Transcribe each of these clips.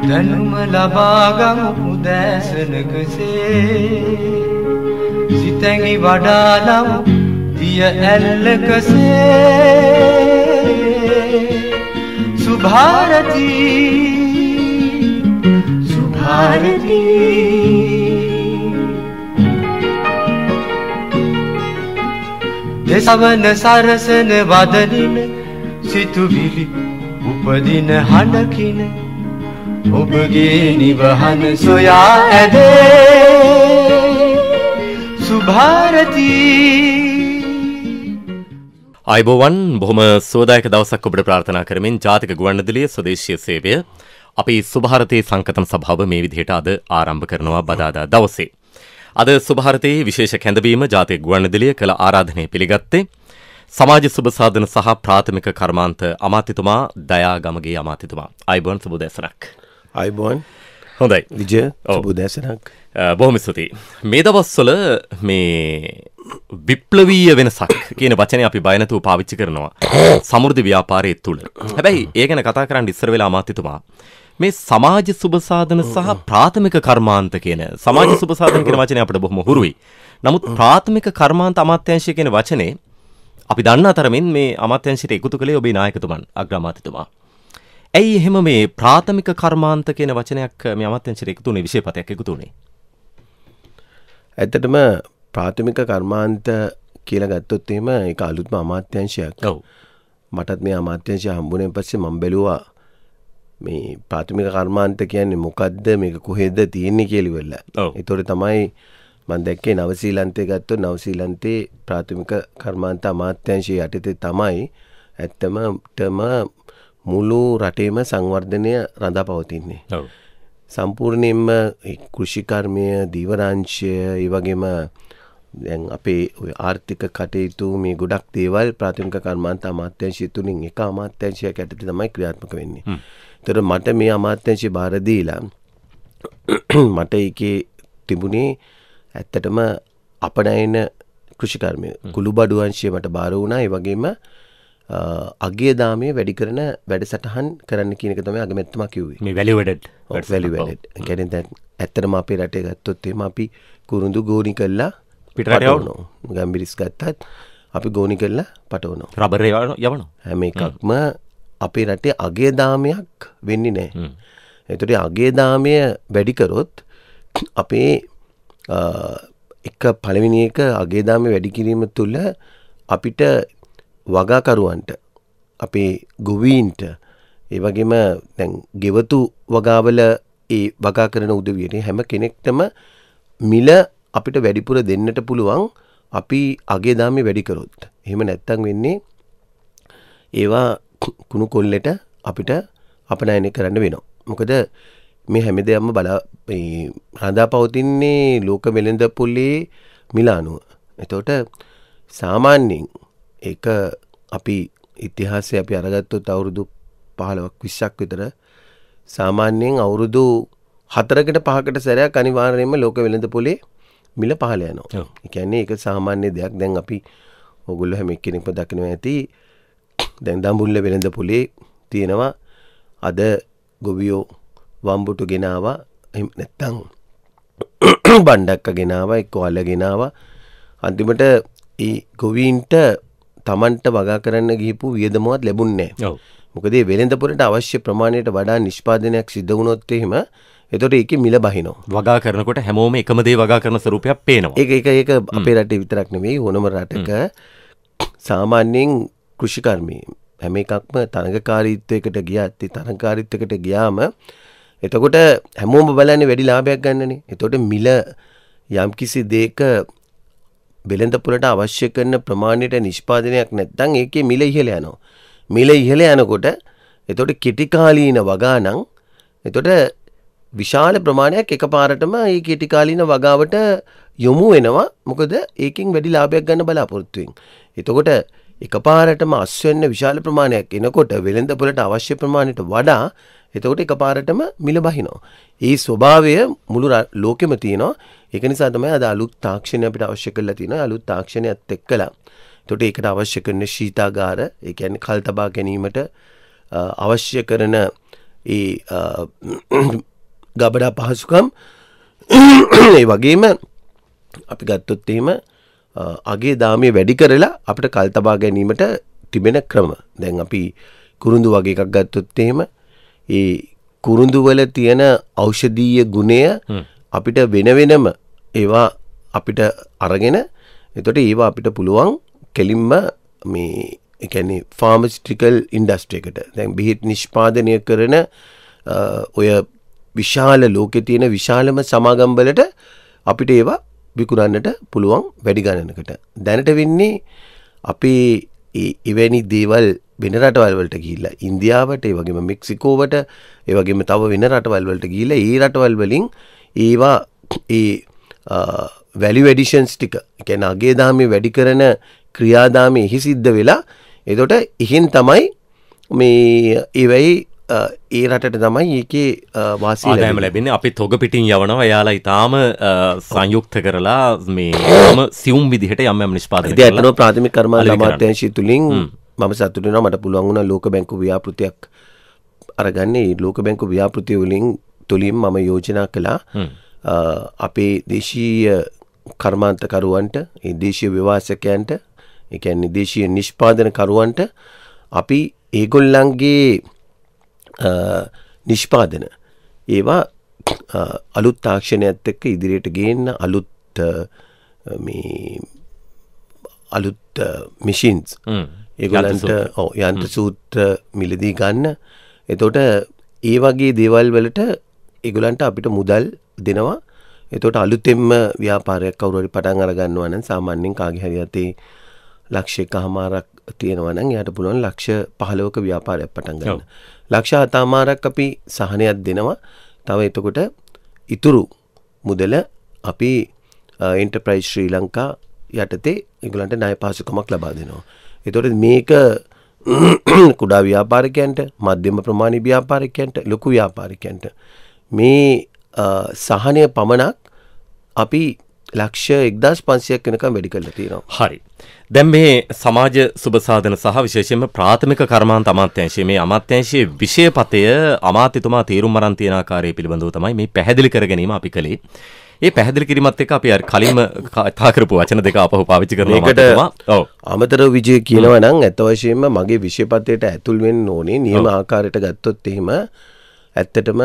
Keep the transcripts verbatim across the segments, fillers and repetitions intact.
දැනුම ලබා ගමු උදෑසනකසේ සිතැඟි වඩාලමු දිය ඇල්ලකසේ සුභාරතී සුභාරතී දෙසවන සරසන වදනින සිතුවිලි උපදින හඬකින ඔබගේ නිවහන සොයා ඇදේ සුභාරතී. අයිබෝවන් බොහොම සුවදායක දවසක් ඔබට ප්‍රාර්ථනා කරමින් ජාතික ගුවන්විදුලිය ස්වදේශීය සේවය අපි සුභාරතී සංකතන සභාව මේ විදිහට අද ආරම්භ කරනවා බදාදා දවසේ. අද සුභාරතී විශේෂ කැඳවීම ජාතික ගුවන්විදුලිය කළ ආරාධනය පිළිගත්තේ සමාජ සුබ සාධන සහ ප්‍රාථමික කර්මාන්ත අමාත්‍යතුමා දයා ගමගේ අමාත්‍යතුමා. අයිබෝන් සුබ දැසනක්. අයිබෝන් හොඳයි විජය සුබ දැසනක්. බොහොම ස්තුතියි. මේ දවස්වල මේ විප්ලවීය වෙනසක් කියන වචනේ අපි බය නැතුව පාවිච්චි කරනවා සමෘද්ධි ව්‍යාපාරයේ තුල. හැබැයි ඒ ගැන කතා කරන්න ඉස්සර වෙලා අමාත්‍යතුමා මේ සමාජ සුබ සාධන සහ ප්‍රාථමික කර්මාන්ත කියන සමාජ සුබ සාධන කියන වචනේ අපිට බොහොම හුරුයි. නමුත් ප්‍රාථමික කර්මාන්ත අමාත්‍යාංශය කියන වචනේ අපි දන්න අතරමින් මේ අමාත්‍යාංශයට එකතු කළේ ඔබේ නායකතුමන් අග්‍රාමාත්‍යතුමා. ඇයි එහෙම මේ ප්‍රාථමික කර්මාන්ත කියන වචනයක් මේ අමාත්‍යාංශයට එකතු වුණේ විශේෂපතයක් එකතු වුණේ? ඇත්තටම ප්‍රාථමික කර්මාන්ත කියලා ගත්තොත් එහෙම ඒක අලුත්ම අමාත්‍යාංශයක්. ඔව්. මටත් මේ අමාත්‍යාංශය හම්බුනේ පස්සේ මම බැලුවා මේ ප්‍රාථමික කර්මාන්ත කියන්නේ මොකද්ද මේක කොහෙද තියෙන්නේ කියලා ඉවරලා. ඒතකොට තමයි මම දැක්කේ නවසීලන්තේ ගත්තොත් නවසීලන්තේ ප්‍රාථමික කර්මාන්ත අමාත්‍යාංශය යටතේ තමයි ඇත්තම තම මුළු රටේම සංවර්ධනය රඳාපවතින්නේ. ඔව්. සම්පූර්ණයෙන්ම කෘෂිකර්මය, දීවරාංශය, ඒ වගේම දැන් අපේ ඔය ආර්ථික කටයුතු මේ ගොඩක් දේවල් ප්‍රාථමික කර්මාන්ත අමාත්‍යාංශය තුලින් එක අමාත්‍යාංශයක් යටතේ තමයි ක්‍රියාත්මක වෙන්නේ. ඒතර මට මේ අමාත්‍යාංශය බාර දීලා මට ඒකේ තිබුණේ ඇත්තටම අපනයන කෘෂිකර්මය කුළුබඩු අංශය මට බාර වුණා. ඒ වගේම අගය දාමයේ වැඩි කරන වැඩසටහන් කරන්න කියන එක තමයි අගමැතිතුමා කිව්වේ. මේ වැලියු වැඩඩ් වැලියු වැඩඩ්. ඒ කියන්නේ දැන් ඇත්තටම අපේ රටේ ගත්තොත් එහෙම අපි කුරුඳු ගෝනි කළා පිටරට යවනවා. ගම්බිරිස් ගත්තත් අපි ගෝනි කළා පටවනවා. රබර් යවනවා. හැම එකක්ම අපේ රටේ අගය දාමයක් වෙන්නේ නැහැ. ඒතකොට අගය දාමය වැඩි කරොත් අපේ එක පළවෙනි එක අගය දාමය වැඩි කිරීම තුළ අපිට වගාකරුවන්ට අපේ ගොවීන්ට ඒ වගේම දැන් ගෙවතු වගාවල ඒ වගා කරන උදවියට හැම කෙනෙක්ටම මිල අපිට වැඩිපුර දෙන්නට පුළුවන් අපි අගය දාමය වැඩි කරොත්. එහෙම නැත්තම් වෙන්නේ ඒවා කුණු කොල්ලෙට අපිට අපනයනය කරන්න වෙනවා. මොකද මේ හැම දෙයක්ම බලා මේ රඳාපවතින්නේ ලෝක වෙළඳ පොලේ මිල අනුව. එතකොට සාමාන්‍යයෙන් ඒක අපි ඉතිහාසය අපි අරගත්තොත් අවුරුදු පහළොවක් විස්සක් විතර සාමාන්‍යයෙන් අවුරුදු හතරකට පහකට සැරයක් අනිවාර්යයෙන්ම ලෝක වෙළඳ පොලේ මිල පහළ යනවා. ඒ කියන්නේ ඒක සාමාන්‍ය දෙයක්. දැන් අපි ඕගොල්ලෝ හැම එක්කෙනෙක්ම දකිනවා ඇති දැන් දඹුල්ල වෙළඳ පොලේ තියෙනවා අද ගොවියෝ වම්බුටු ගෙනාවා එහෙම නැත්නම් බණ්ඩක්ක ගෙනාවා එක්ක වල ගෙනාවා අන්තිමට ඒ ගොවීන්ට තමන්ට වගා කරන්න ගිහපු වියදමවත් ලැබුණේ නැහැ. මොකද මේ වෙළඳ පොලට අවශ්‍ය ප්‍රමාණයට වඩා නිෂ්පාදනයක් සිද්ධ වුණොත් එහෙම එතකොට ඒකේ මිල බහිනවා. වගා කරනකොට හැමෝම එකම දේ වගා කරන ස්වරූපයක් පේනවා. ඒක ඒක ඒක අපේ රටේ විතරක් නෙවෙයි ඕනම රටක සාමාන්‍යයෙන් කෘෂිකර්මී හැම එකක්ම තරඟකාරීත්වයකට ගියත් ඒ තරඟකාරීත්වයකට ගියාම එතකොට හැමෝම බලන්නේ වැඩි ලාභයක් ගන්නනේ. එතකොට මිල යම්කිසි දෙයක වෙළඳ පොලට අවශ්‍ය කරන ප්‍රමාණයට නිෂ්පාදනයක් නැත්නම් ඒකේ මිල ඉහළ යනවා. මිල ඉහළ යනකොට එතකොට කෙටි කාලීන වගා නම් එතකොට විශාල ප්‍රමාණයක් එකපාරටම මේ කෙටි කාලීන වගාවට යොමු වෙනවා. මොකද ඒකෙන් වැඩි ලාභයක් ගන්න බලාපොරොත්තු වෙන. එතකොට එකපාරටම අස් වෙන්න විශාල ප්‍රමාණයක් එනකොට වෙළඳ පොලට අවශ්‍ය ප්‍රමාණයට වඩා එතකොට එකපාරටම මිල බහිනවා. ඒ ස්වභාවය මුළු ලෝකෙම තියෙනවා. ඒක නිසා තමයි අද අලුත් තාක්ෂණය අපිට අවශ්‍ය කරලා තියෙනවා. අලුත් තාක්ෂණයත් එක්කලා එතකොට ඒකට අවශ්‍ය කරන ශීතාගාර, ඒ කියන්නේ කල් තබා ගැනීමට අවශ්‍ය කරන ඒ ගබඩා පහසුකම් ඒ වගේම අපි ගත්තොත් එහෙම අගේ දාමය වැඩි කරලා අපිට කල් තබා ගැනීමට තිබෙන ක්‍රම. දැන් අපි කුරුඳු වගේ එකක් ගත්තොත් එහෙම ඒ කුරුඳු වල තියෙන ඖෂධීය ගුණය අපිට වෙන වෙනම ඒවා අපිට අරගෙන එතකොට ඒවා අපිට පුළුවන් කෙලින්ම මේ ඒ කියන්නේ ෆාමසිටිකල් ඉන්ඩස්ට්‍රි එකට දැන් බෙහෙත් නිෂ්පාදනය කරන ඔය විශාල ලෝකේ තියෙන විශාලම සමාගම් වලට අපිට ඒවා විකුණන්නට පුළුවන් වැඩි ගණනකට. දැනට වෙන්නේ අපේ එවැනි දේවල් වෙන රටවල් වලට ගිහිල්ලා ඉන්දියාවට ඒ වගේම මෙක්සිකෝවට ඒ වගේම තව වෙන රටවල් වලට ගිහිල්ලා ඒ රටවල් වලින් ඒවා ඒ වැලියු ඇඩිෂන්ස් ටික කියන්නේ අගේ දාමේ වැඩි කරන ක්‍රියාදාමයේ එහි සිද්ධ වෙලා එතකොට එහෙන් තමයි මේ ඒ වෙයි ඒ රටට තමයි ඒකේ වාසිය ආදායම ලැබෙන්නේ. අපි තොග පිටින් යවනවා. එයාලා ඊටාම සංයුක්ත කරලා මේ තම සියුම් විදිහට යම් යම් නිෂ්පාදනය කරලා. ඉතින් අතන ප්‍රාථමික කර්මාන්ත අමාත්‍යාංශය තුලින් මම සතුටු වෙනවා මට පුළුවන් වුණා ලෝක බැංකුව ව්‍යාපෘතියක් අරගන්නේ. ලෝක බැංකුව ව්‍යාපෘතිය වලින් තුලින් මම යෝජනා කළා අපේ දේශීය කර්මාන්තකරුවන්ට ඒ දේශීය ව්‍යවසායකයන්ට ඒ කියන්නේ දේශීය නිෂ්පාදනකරුවන්ට අපි ඒගොල්ලන්ගේ නිෂ්පාදන ඒවා අලුත් තාක්ෂණයත් එක්ක ඉදිරියට ගේන්න අලුත් මේ අලුත් මැෂින්ස් ඒගොල්ලන්ට ඔව් යන්ත්‍ර සූත්‍ර මිලදී ගන්න. එතකොට ඒ වගේ දේවල් වලට ඒගොල්ලන්ට අපිට මුදල් දෙනවා. එතකොට අලුතෙන්ම ව්‍යාපාරයක් කවුරු හරි පටන් අර ගන්නවා නම් සාමාන්‍යයෙන් කාගේ හරි අතේ ලක්ෂ එකමාරක් තියෙනවා නම් එයාට පුළුවන් ලක්ෂ පහළොවක ව්‍යාපාරයක් පටන් ගන්න. ලක්ෂ හතමාරක් අපි සහනයක් දෙනවා. තව එතකොට ඉතුරු මුදල අපි එන්ටර්ප්‍රයිස් ශ්‍රී ලංකා යටතේ ඒගොල්ලන්ට ණය පාසුකමක් ලබා දෙනවා. එතකොට මේක කුඩා ව්‍යාපාරිකයන්ට, මධ්‍යම ප්‍රමාණී ව්‍යාපාරිකයන්ට, ලොකු ව්‍යාපාරිකයන්ට මේ සහනය පමණක් අපි ලක්ෂ එක්දාස් පන්සියයක් වෙනකම් වැඩි කරලා තියෙනවා. හරි. දැන් මේ සමාජ සුබසාධන සහ විශේෂයෙන්ම ප්‍රාථමික කර්මාන්ත අමාත්‍යාංශයේ මේ අමාත්‍යාංශයේ විෂයපතය අමාත්‍යතුමා තීරුම් අරන් තියෙන ආකාරය පිළිබඳව තමයි මේ පැහැදිලි කර ගැනීම අපි කළේ. ඒ පැහැදිලි කිරීමත් එක්ක අපි අර කලින්ම කතා කරපු වචන දෙක ආපහු පාවිච්චි කරනවා අමාත්‍යතුමා. ඔව්. අමතර විජය කියනවා නම් අත වශයෙන්ම මගේ විෂයපතයට ඇතුල් වෙන්න ඕනේ නියම ආකාරයට ගත්තොත් එහෙම ඇත්තටම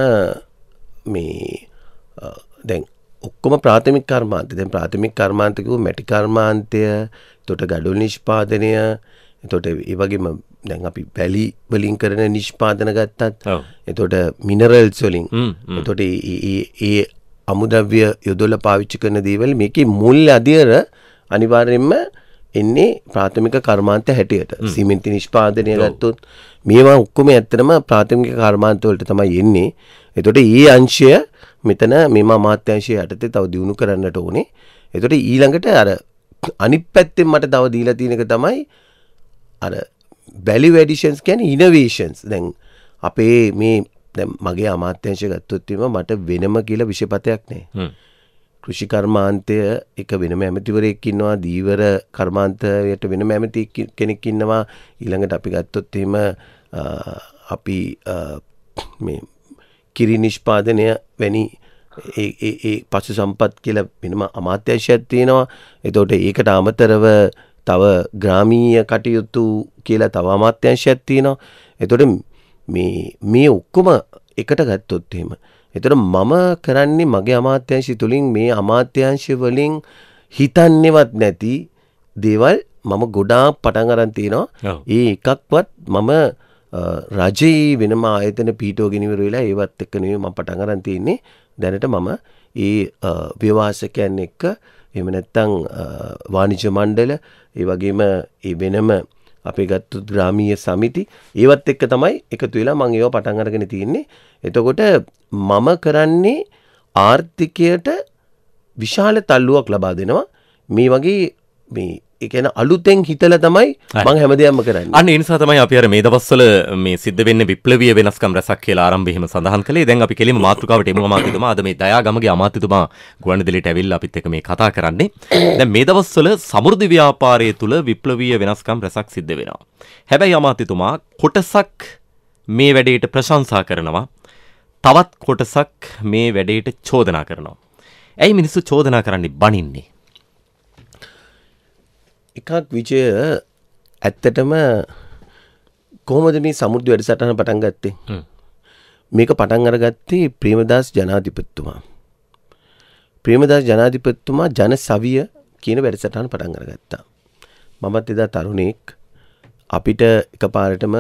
මේ දැන් ඔක්කොම ප්‍රාථමික කර්මාන්ත. දැන් ප්‍රාථමික කර්මාන්ත කිව්ව මැටි කර්මාන්තය, එතකොට ගඩොල් නිෂ්පාදනය, එතකොට ඒ වගේම දැන් අපි වැලි වලින් කරන නිෂ්පාදන ගත්තත්, එතකොට මිනරල්ස් වලින්, එතකොට ඒ ඒ අමුද්‍රව්‍ය යොදලා පාවිච්චි කරන දේවල් මේකේ මුල් අධියර අනිවාර්යයෙන්ම එන්නේ ප්‍රාථමික කර්මාන්ත හැටියට. සිමෙන්ති නිෂ්පාදනය ගත්තොත් මේවා ඔක්කොම ඇත්තටම ප්‍රාථමික කර්මාන්ත වලට තමයි එන්නේ. එතකොට ඒ අංශය මෙතන මේම අමාත්‍යාංශය යටතේ තව දියුණු කරන්නට ඕනේ. එතකොට ඊළඟට අර අනිත් පැත්තෙන් මට තව දීලා තියෙන එක තමයි අර value additions කියන්නේ innovations. දැන් අපේ මේ දැන් මගේ අමාත්‍යාංශය ගත්තොත් එimhe මට වෙනම කියලා විෂයපතයක් නැහැ. කෘෂි කර්මාන්තය එක වෙනම ඇමතිවරයෙක් ඉන්නවා, දීවර කර්මාන්තයට වෙනම ඇමති කෙනෙක් ඉන්නවා. ඊළඟට අපි ගත්තොත් එහෙම අපි මේ කිරි නිෂ්පාදනය වැනි ඒ ඒ ඒ පශු සම්පත් කියලා වෙනම අමාත්‍යාංශයක් තියෙනවා. එතකොට ඒකට අමතරව තව ග්‍රාමීය කටයුතු කියලා තව අමාත්‍යාංශයක් තියෙනවා. එතකොට මේ මේ ඔක්කොම එකට ගත්තොත් එහෙම එතකොට මම කරන්නේ මගේ අමාත්‍යාංශය තුලින් මේ අමාත්‍යාංශ වලින් හිතන්නේවත් නැති දේවල් මම ගොඩාක් පටන් අරන් තිනවා. ඒ එකක්වත් මම රජයේ වෙනම ආයතන පීඨෝගෙන ඉවර වෙලා ඒවත් එක්ක නෙවෙයි මම පටන් අරන් තියෙන්නේ. දැනට මම ඒ ව්‍යවසායකයන් එක්ක එහෙම නැත්නම් වාණිජ්‍ය මණ්ඩල ඒ වගේම ඒ වෙනම අපේ ගත්තු ග්‍රාමීය සමිති ඒවත් එක්ක තමයි එකතු වෙලා මම ඒව පටන් අරගෙන තියෙන්නේ. එතකොට මම කරන්නේ ආර්ථිකයට විශාල තල්ලුවක් ලබා දෙනවා. මේ වගේ මේ ඒ කියන්නේ අලුතෙන් හිතලා තමයි මම හැමදේම කරන්නේ. අන්න ඒ නිසා තමයි අපි අර මේ දවස්වල මේ සිද්ධ වෙන්නේ විප්ලවීය වෙනස්කම් රැසක් කියලා ආරම්භයේ හිම සඳහන් කළේ. දැන් අපි කෙලිම මාතෘකාවට එමු අමාත්‍යතුමා. අද මේ දයාගමගේ අමාත්‍යතුමා ගුවන්විදුලියට ඇවිල්ලා අපිත් එක්ක මේ කතා කරන්නේ. දැන් මේ දවස්වල සමෘද්ධි ව්‍යාපාරයේ තුල විප්ලවීය වෙනස්කම් රැසක් සිද්ධ වෙනවා. හැබැයි අමාත්‍යතුමා කොටසක් මේ වැඩේට ප්‍රශංසා කරනවා. තවත් කොටසක් මේ වැඩේට චෝදනා කරනවා. ඇයි මිනිස්සු චෝදනා කරන්නේ බනින්නේ? එකක් විජය ඇත්තටම කොහොමද මේ සමෘද්ධි වැඩසටහන පටන් ගත්තේ? මේක පටන් අරගත්තේ ප්‍රේමදාස ජනාධිපතිතුමා. ප්‍රේමදාස ජනාධිපතිතුමා ජනසවිය කියන වැඩසටහන පටන් අරගත්තා. මමත් එදා තරුණෙක් අපිට එකපාරටම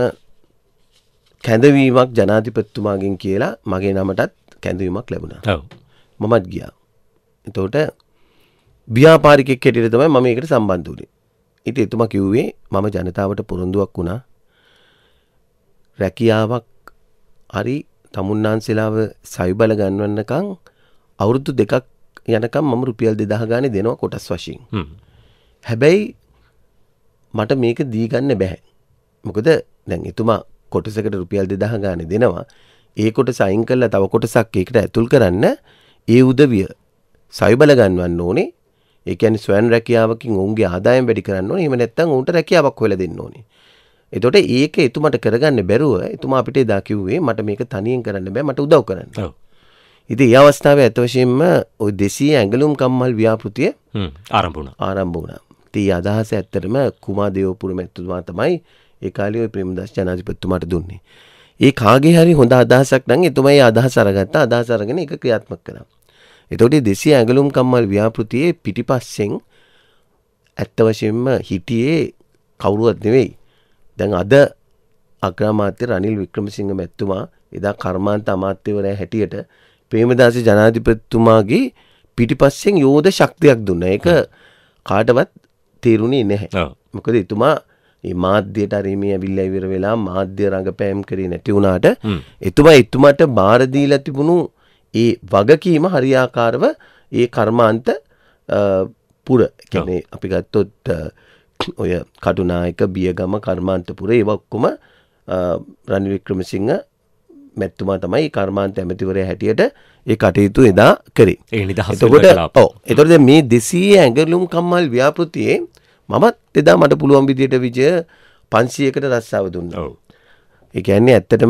කැඳවීමක් ජනාධිපතිතුමාගෙන් කියලා මගේ නමටත් කැඳවීමක් ලැබුණා. ඔව්. මමත් ගියා. එතකොට ව්‍යාපාරිකෙක් හැටියට තමයි මම ඒකට සම්බන්ධ වුණේ. ඉතින් එතුමා කිව්වේ මම ජනතාවට පොරොන්දුවක් වුණා. රැකියාවක් හරි තමුන්නාන්සලාව සවිබල ගන්නවන්නකම් අවුරුදු දෙකක් යනකම් මම රුපියල් දෙදාහ ගානේ දෙනවා කොටස් වශයෙන්. හැබැයි මට මේක දී ගන්න බෑ. මොකද දැන් එතුමා කොටසකට රුපියල් දෙදාහ ගානේ දෙනවා. ඒ කොටස අයින් කරලා තව කොටසක් ඒකට ඇතුල් කරන්න ඒ උදවිය සවිබල ගන්නවන්න ඕනේ. ඒ කියන්නේ ස්වයං රැකියාවකින් ඔවුන්ගේ ආදායම් වැඩි කරන්න ඕනේ. එහෙම නැත්නම් ඔවුන්ට රැකියාවක් හොයලා දෙන්න ඕනේ. එතකොට ඒක එතුමාට කරගන්න බැරුව එතුමා අපිට එදා කිව්වේ මට මේක තනියෙන් කරන්න බෑ මට උදව් කරන්න. ඔව්. ඉතින් ඒ අවස්ථාවේ අත වශයෙන්ම ওই දෙසිය ඇඟලුම් කම්මල් ව්‍යාපෘතිය ආරම්භ වුණා. ආරම්භ වුණා. ඉතින් අදහස ඇත්තටම කුමා දේවපුර මැතිතුමා තමයි ඒ කාලේ ওই ප්‍රේමදාස ජනාධිපතිතුමාට දුන්නේ. ඒ කාගේ හරි හොඳ අදහසක් නම් එතුමා ඒ අදහස අරගත්තා. අදහස අරගෙන ඒක ක්‍රියාත්මක කළා. එතකොට දෙසිය ඇඟලුම් කම්මල් ව්‍යාපෘතියේ පිටිපස්සෙන් ඇත්ත වශයෙන්ම හිටියේ කවුරුවත් නෙවෙයි. දැන් අද අග්‍රාමාත්‍ය රනිල් වික්‍රමසිංහ මැතිතුමා එදා කර්මාන්ත අමාත්‍යවරයා හැටියට ප්‍රේමදාස ජනාධිපතිතුමාගේ පිටිපස්සෙන් යෝධ ශක්තියක් දුන්නා. ඒක කාටවත් තේරුණේ නැහැ. මොකද එතුමා මේ මාධ්‍යයට අරීමේ ඇවිල්ලා ඉවර වෙලා මාධ්‍ය රංගපෑම් කරේ නැති වුණාට එතුමා එතුමාට බාර දීලා තිබුණු ඒ වගකීම හරියාකාරව ඒ කර්මාන්ත පුර කියන්නේ අපි ගත්තොත් ඔය කටුනායක බියගම කර්මාන්තපුර ඒ ඔක්කොම රනිල් වික්‍රමසිංහ මැතිතුමා තමයි කර්මාන්ත ඇමතිවරයා හැටියට ඒ කටයුතු එදා කරේ. ඒ නිදහස් එතකොට ඔව් එතකොට මේ දෙසිය ඇඟලුම් කම්මල් ව්‍යාපෘතියේ මමත් එදා මට පුළුවන් විදියට විජය පන්සියයකට රස්සාව දුන්නා. ඔව්. ඒ කියන්නේ ඇත්තටම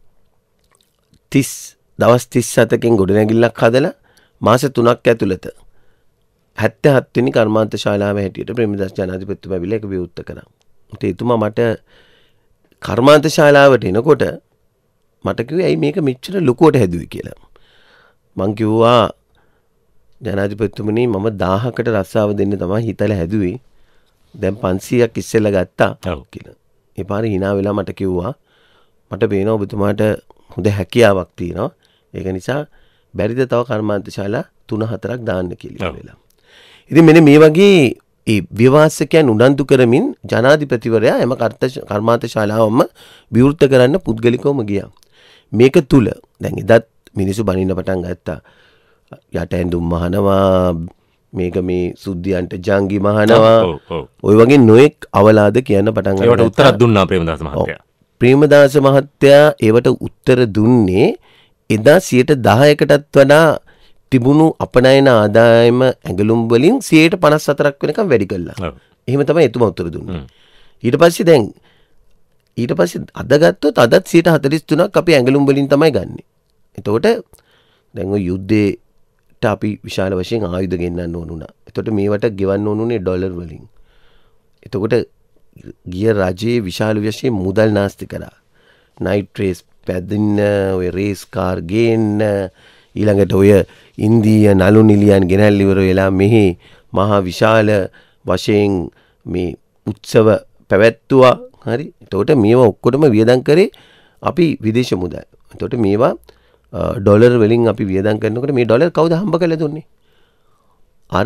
තිස් දවස් තිස් හතකින් ගොඩනැගිල්ලක් හදලා මාස තුනක් ඇතුළත හැත්තෑ හත් වෙනි කර්මාන්ත ශාලාව හැටියට ප්‍රේමදාස ජනාධිපතිතුමා ඇවිල්ලා ඒක විවෘත කරා. ඒත් එතුමා මට කර්මාන්ත ශාලාවට එනකොට මට කිව්වේ ඇයි මේක මෙච්චර ලොකුවට හැදුවේ කියලා. මං කිව්වා ජනාධිපතිතුමනි මම දාහකට රස්සාව දෙන්න තමයි හිතලා හැදුවේ. දැන් පන්සීයක් ඉස්සෙල්ලා ගත්තා කියලා. ඒ පාරේ hina වෙලා මට කිව්වා මට පේනවා ඔබතුමාට හොඳ හැකියාවක් තියෙනවා. ඒක නිසා බැරිද තව කර්මාන්ත ශාලා තුන හතරක් දාන්න කියලා වෙලා. ඉතින් මෙන්න මේ වගේ ඒ විවාසකයන් උනන්දු කරමින් ජනාධිපතිවරයා එම කර්මාන්ත ශාලාවම විවෘත කරන්න පුද්ගලිකවම ගියා. මේක තුල දැන් එදත් මිනිස්සු බනින්න පටන් ගත්තා. යට ඇඳුම් මහනවා මේක මේ සුද්ධියන්ට ජංගි මහනවා. ওই වගේ නොඑක් අවලාද කියන්න පටන් ගත්තා. ඒවට උත්තර දුන්නා ප්‍රේමදාස මහත්තයා. ප්‍රේමදාස මහත්තයා ඒවට උත්තර දුන්නේ එදා සියයට දහයකටත් වඩා තිබුණු අපනයන ආදායම ඇඟලුම් වලින් සියයට පනස් හතරක් වෙනකම් වැඩි කළා. එහෙම තමයි එතුමා උත්තර දුන්නේ. ඊට පස්සේ දැන් ඊට පස්සේ අද ගත්තොත් අදත් සියයට හතළිස් තුනක් අපි ඇඟලුම් වලින් තමයි ගන්නෙ. එතකොට දැන් ඔය යුද්ධේට අපි විශාල වශයෙන් ආයුධ ගෙන්නන්න ඕන උනා. එතකොට මේවට ගෙවන්න ඕනුනේ ඩොලර් වලින්. එතකොට ගිය රජයේ විශාල වශයෙන් මුදල් නාස්ති කරා. නයිට් රේස් පැදින්න ඔය රේස් කාර් ගේන්න ඊළඟට ඔය ඉන්දීය නළු නිලියන් ගෙනල්ල ඉවර වෙලා මෙහි මහා විශාල වශයෙන් මේ උත්සව පැවැත්තුවා. හරි. එතකොට මේවා ඔක්කොටම වියදම් කරේ අපි විදේශ මුදල්. එතකොට මේවා ඩොලර් වලින් අපි වියදම් කරනකොට මේ ඩොලර් කවුද හම්බ කරලා දුන්නේ? අර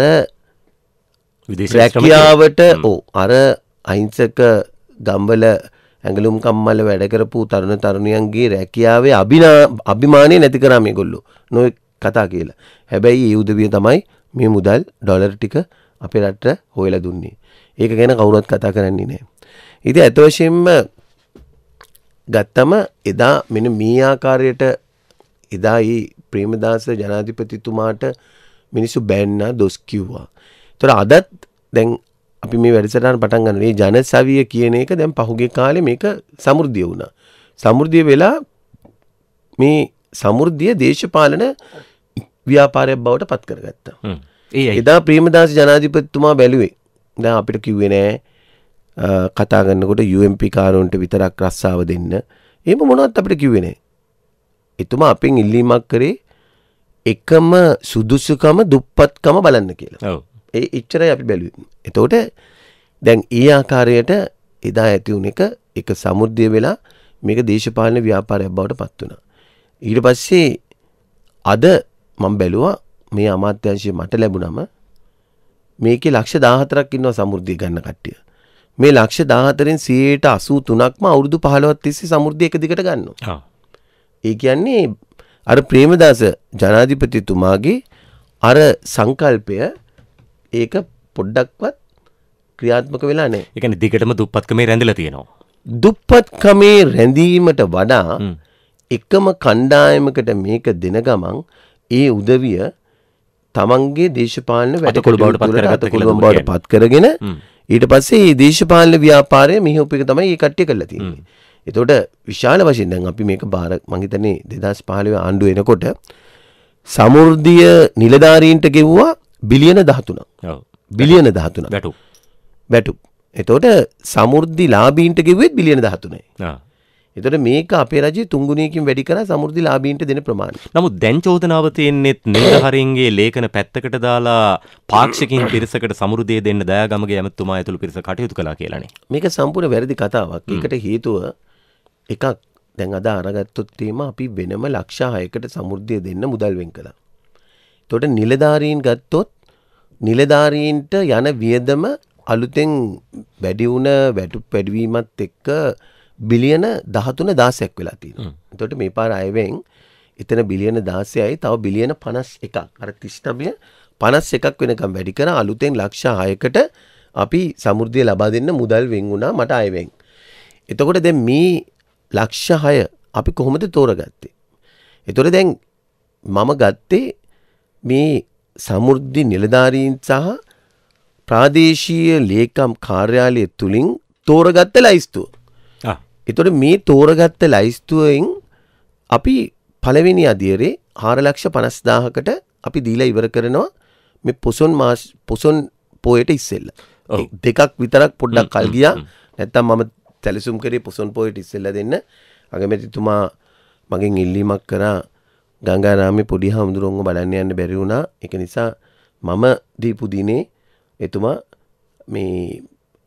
විදේශ රැකියාවට ඔව් අර අහිංසක ගම්වල ඇඟලුම් කම්මල වැඩ කරපු තරුණ තරුණියන්ගේ රැකියාවේ අභිමානය නැති කරා මේගොල්ලෝ. නොයි කතා කියලා. හැබැයි ඒ උදවිය තමයි මේ මුදල් ඩොලර් ටික අපේ රටට හොයලා දුන්නේ. ඒක ගැන කවුරුත් කතා කරන්නේ නැහැ. ඉතින් අත වශයෙන්ම ගත්තම එදා මෙන්න මේ ආකාරයට එදා මේ ප්‍රේමදාස ජනාධිපතිතුමාට මිනිස්සු බෑන්නා දොස් කිව්වා. ඒතර අදත් දැන් අපි මේ වැඩසටහන පටන් ගන්න මේ ජනසවිය කියන එක දැන් පහුගිය කාලේ මේක සමෘද්ධිය වුණා. සමෘද්ධිය වෙලා මේ සමෘද්ධිය දේශපාලන ව්‍යාපාරයක් බවට පත් කරගත්තා. එදා ප්‍රේමදාස ජනාධිපතිතුමා බැලුවේ දැන් අපිට කිව්වේ නෑ කතා කරනකොට යූ එම් පී කාරොන්ට විතරක් රස්සාව දෙන්න. එහෙම මොනවත් අපිට කිව්වේ නෑ. එතුමා අපෙන් ඉල්ලීමක් කරේ එකම සුදුසුකම දුප්පත්කම බලන්න කියලා. ඔව්. ඒ එච්චරයි අපි බැලුවේ. එතකොට දැන් ඒ ආකාරයට එදා ඇති වුණ එක එක සමෘද්ධිය වෙලා මේක දේශපාලන ව්‍යාපාරයක් බවට පත් වුණා. ඊට පස්සේ අද මම බැලුවා මේ අමාත්‍යාංශය මට ලැබුණම මේකේ ලක්ෂ දාහතරක් ඉන්නවා සමෘද්ධිය ගන්න කට්ටිය. මේ ලක්ෂ දාහතරෙන් සියයට අසූ තුනක්ම අවුරුදු පහළොවක් තිස්සේ සමෘද්ධිය එක දිගට ගන්නවා. ඒ කියන්නේ අර ප්‍රේමදාස ජනාධිපතිතුමාගේ අර සංකල්පය ඒක පොඩ්ඩක්වත් ක්‍රියාත්මක වෙලා නැහැ. ඒ කියන්නේ දිගටම දුප්පත්කමේ රැඳිලා තියෙනවා. දුප්පත්කමේ රැඳීමට වඩා එකම කණ්ඩායමකට මේක දෙන ගමන් ඒ උදවිය තමන්ගේ දේශපාලන වැඩකළු බවට පත් කරගෙන ඊට පස්සේ මේ දේශපාලන ව්‍යාපාරය මෙහෙයුප එක තමයි මේ කට්ටිය කරලා තියෙන්නේ. එතකොට විශාල වශයෙන් දැන් අපි මේක බාර මං හිතන්නේ දෙදාස් පහළොව ආණ්ඩුව එනකොට සමෘද්ධිය නිලධාරීන්ට ගෙවුවා බිලියන දහතුනක්. ඔව්. බිලියන දහතුනක්. වැටු. වැටු. එතකොට සමෘද්ධි ලාභීන්ට ගෙවුවෙත් බිලියන දහතුනයි. ආ. එතකොට මේක අපේ රජයේ තුන්ගුණයකින් වැඩි කරා සමෘද්ධි ලාභීන්ට දෙන ප්‍රමාණය. නමුත් දැන් චෝදනාව තියෙන්නේ නිලධාරීන්ගේ ලේඛන පැත්තකට දාලා පාක්ෂිකින් පිරිසකට සමෘද්ධිය දෙන්න දයාගමගේ ඇමතුමා ඇතුළු පිරිස කටයුතු කළා කියලානේ. මේක සම්පූර්ණ වැරදි කතාවක්. ඒකට හේතුව එකක් දැන් අද අරගත්තොත් තේම අපි වෙනම ලක්ෂ හයකට සමෘද්ධිය දෙන්න මුදල් වෙන් කළා. එතකොට නිලධාරීන් ගත්තොත් නිලධාරීන්ට යන වියදම අලුතෙන් වැඩි වුණ වැටු පැඩවීමත් එක්ක බිලියන දහතුන දාසයක් වෙලා තියෙනවා. එතකොට මේ පාර අයවෙන් එතන බිලියන දාසයයි තව බිලියන පනස් එකක්. අර තිස් නවය පනස් එකක් වෙනකම් වැඩි කරා අලුතෙන් ලක්ෂ හයකට අපි සමෘද්ධිය ලබා දෙන්න මුදල් වෙන් වුණා මට අයවෙන්. එතකොට දැන් මේ ලක්ෂ හය අපි කොහොමද තෝරගත්තේ? එතකොට දැන් මම ගත්තේ මේ සමෘද්ධි නිලධාරීන් සහ ප්‍රාදේශීය ලේකම් කාර්යාලය තුලින් තෝරගත්ත ලයිස්තුව. එතකොට මේ තෝරගත්ත ලයිස්තුවෙන් අපි පළවෙනි අදියරේ හාර ලක්ෂ පනස් දාහකට අපි දීලා ඉවර කරනවා මේ පොසොන් මාස පොසොන් පොයට ඉස්සෙල්ලා. දෙකක් විතරක් පොඩ්ඩක් කල් ගියා. නැත්තම් මම සැලසුම් කරේ පොසොන් පොයට ඉස්සෙල්ලා දෙන්න. අගමැතිතුමා මගෙන් ඉල්ලීමක් කරා ගංගාරාමේ පොඩි හාමුදුරුවන්ව බලන්න යන්න බැරි වුණා. ඒක නිසා මම දීපු දිනේ එතුමා මේ